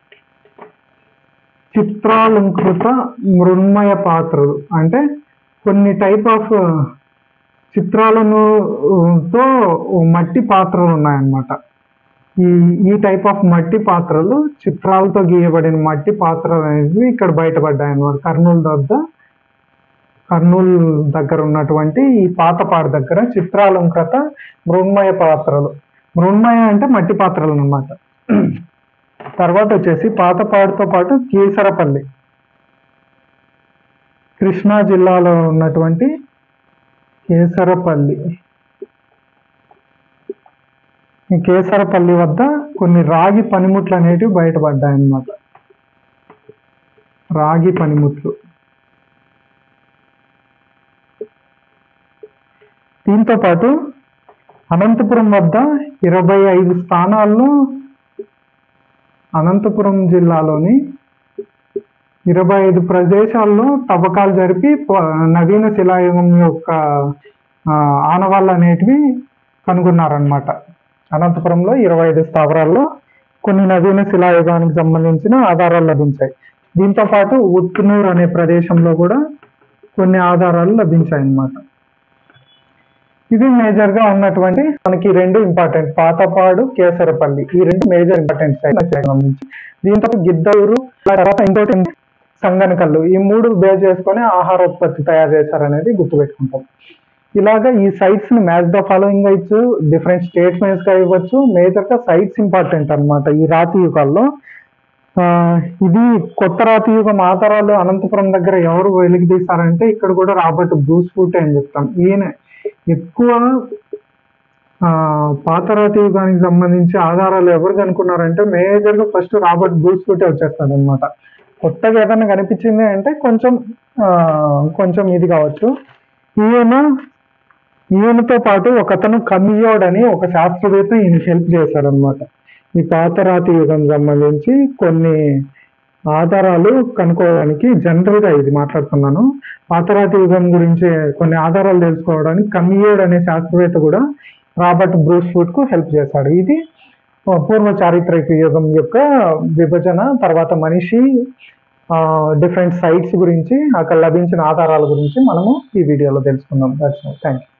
చిత్రాలంకృత మృన్మయ పాత్రలు, అంటే కొన్ని టైప్ ఆఫ్ చిత్రాలను ఆ, తో మట్టి పాత్రలు ఉన్నాయన్నమాట. ఈ ఈ టైప్ ఆఫ్ మట్టి పాత్రలు, చిత్రాలతో గీయబడిన మట్టి పాత్రలు అనేవి ఇక్కడ బయటపడ్డాయి అన్నమాట. కర్నూలు దగ్గర కర్నూలు దగ్గర ఉన్నటువంటి ఈ పాతపాడు దగ్గర చిత్రాలంకృత మృన్మయ పాత్రలు. మృన్మయ అంటే మట్టి పాత్రలు అన్నమాట. తర్వాత వచ్చేసి పాతపాడుతో పాటు కీసరపల్లి, కృష్ణా జిల్లాలో ఉన్నటువంటి కేసరపల్లి. ఈ కేసరపల్లి వద్ద కొన్ని రాగి పనిముట్లు అనేటివి బయటపడ్డాయి అన్నమాట. రాగి పనిముట్లు. దీంతో పాటు అనంతపురం వద్ద ఇరవై ఐదు స్థానాల్లో అనంతపురం జిల్లాలోని ఇరవై ఐదు ప్రదేశాల్లో తవ్వకాలు జరిపి నవీన శిలాయుగం యొక్క ఆనవాళ్ళు అనేటివి కనుగొన్నారనమాట. అనంతపురంలో ఇరవై ఐదు స్థావరాల్లో కొన్ని నవీన శిలాయుగానికి సంబంధించిన ఆధారాలు లభించాయి. దీంతో పాటు ఉత్నూరు అనే ప్రదేశంలో కూడా కొన్ని ఆధారాలు లభించాయి అన్నమాట. ఇది మేజర్ గా ఉన్నటువంటి మనకి రెండు ఇంపార్టెంట్, పాతపాడు, కేసరపల్లి, ఈ రెండు మేజర్ ఇంపార్టెంట్ సంబంధించి. దీంతో గిద్దలూరు, తర్వాత ఇంకోటి సంగనకల్లు, ఈ మూడు బేస్ చేసుకొని ఆహారోత్పత్తి తయారు చేశారనేది గుర్తుపెట్టుకుంటాం. ఇలాగా ఈ సైట్స్ ని మ్యాచ్ ద ఫాలోయింగ్ ఇచ్చు, డిఫరెంట్ స్టేట్స్ వైజ్ గా ఇవ్వచ్చు. మేజర్ గా సైట్స్ ఇంపార్టెంట్ అనమాట ఈ రాతి యుగాల్లో. ఆ ఇది కొత్త రాతి యుగం ఆధారాలు అనంతపురం దగ్గర ఎవరు వెలికి తీస్తారంటే ఇక్కడ కూడా రాబర్ట్ బ్రూస్ఫూట్ అని చెప్తాం. ఈయన ఎక్కువ ఆ పాత రాతి యుగానికి సంబంధించి ఆధారాలు ఎవరు కనుక్కున్నారంటే మేజర్ గా ఫస్ట్ రాబర్ట్ బ్రూస్ఫూటే వచ్చేస్తాడు అనమాట. కొత్తగా ఏదైనా కనిపించింది అంటే కొంచెం ఆ కొంచెం ఇది కావచ్చు. ఈయన ఈయనతో పాటు ఒకతను కమియోడ్ అని ఒక శాస్త్రవేత్త ఈయన హెల్ప్ చేశాడు అనమాట. ఈ పాత రాతి యుగం సంబంధించి కొన్ని ఆధారాలు కనుక్కోవడానికి, జనరల్ గా ఇది మాట్లాడుతున్నాను, పాతరాతి యుగం గురించి కొన్ని ఆధారాలు తెలుసుకోవడానికి కమియోడ్ అనే శాస్త్రవేత్త కూడా రాబర్ట్ బ్రూస్ఫూట్ కు హెల్ప్ చేశాడు. ఇది పూర్వ చారిత్రక యుగం యొక్క విభజన, తర్వాత మనిషి ఆ డిఫరెంట్ సైట్స్ గురించి, అక్కడ లభించిన ఆధారాల గురించి మనము ఈ వీడియోలో తెలుసుకుందాం. Thank you.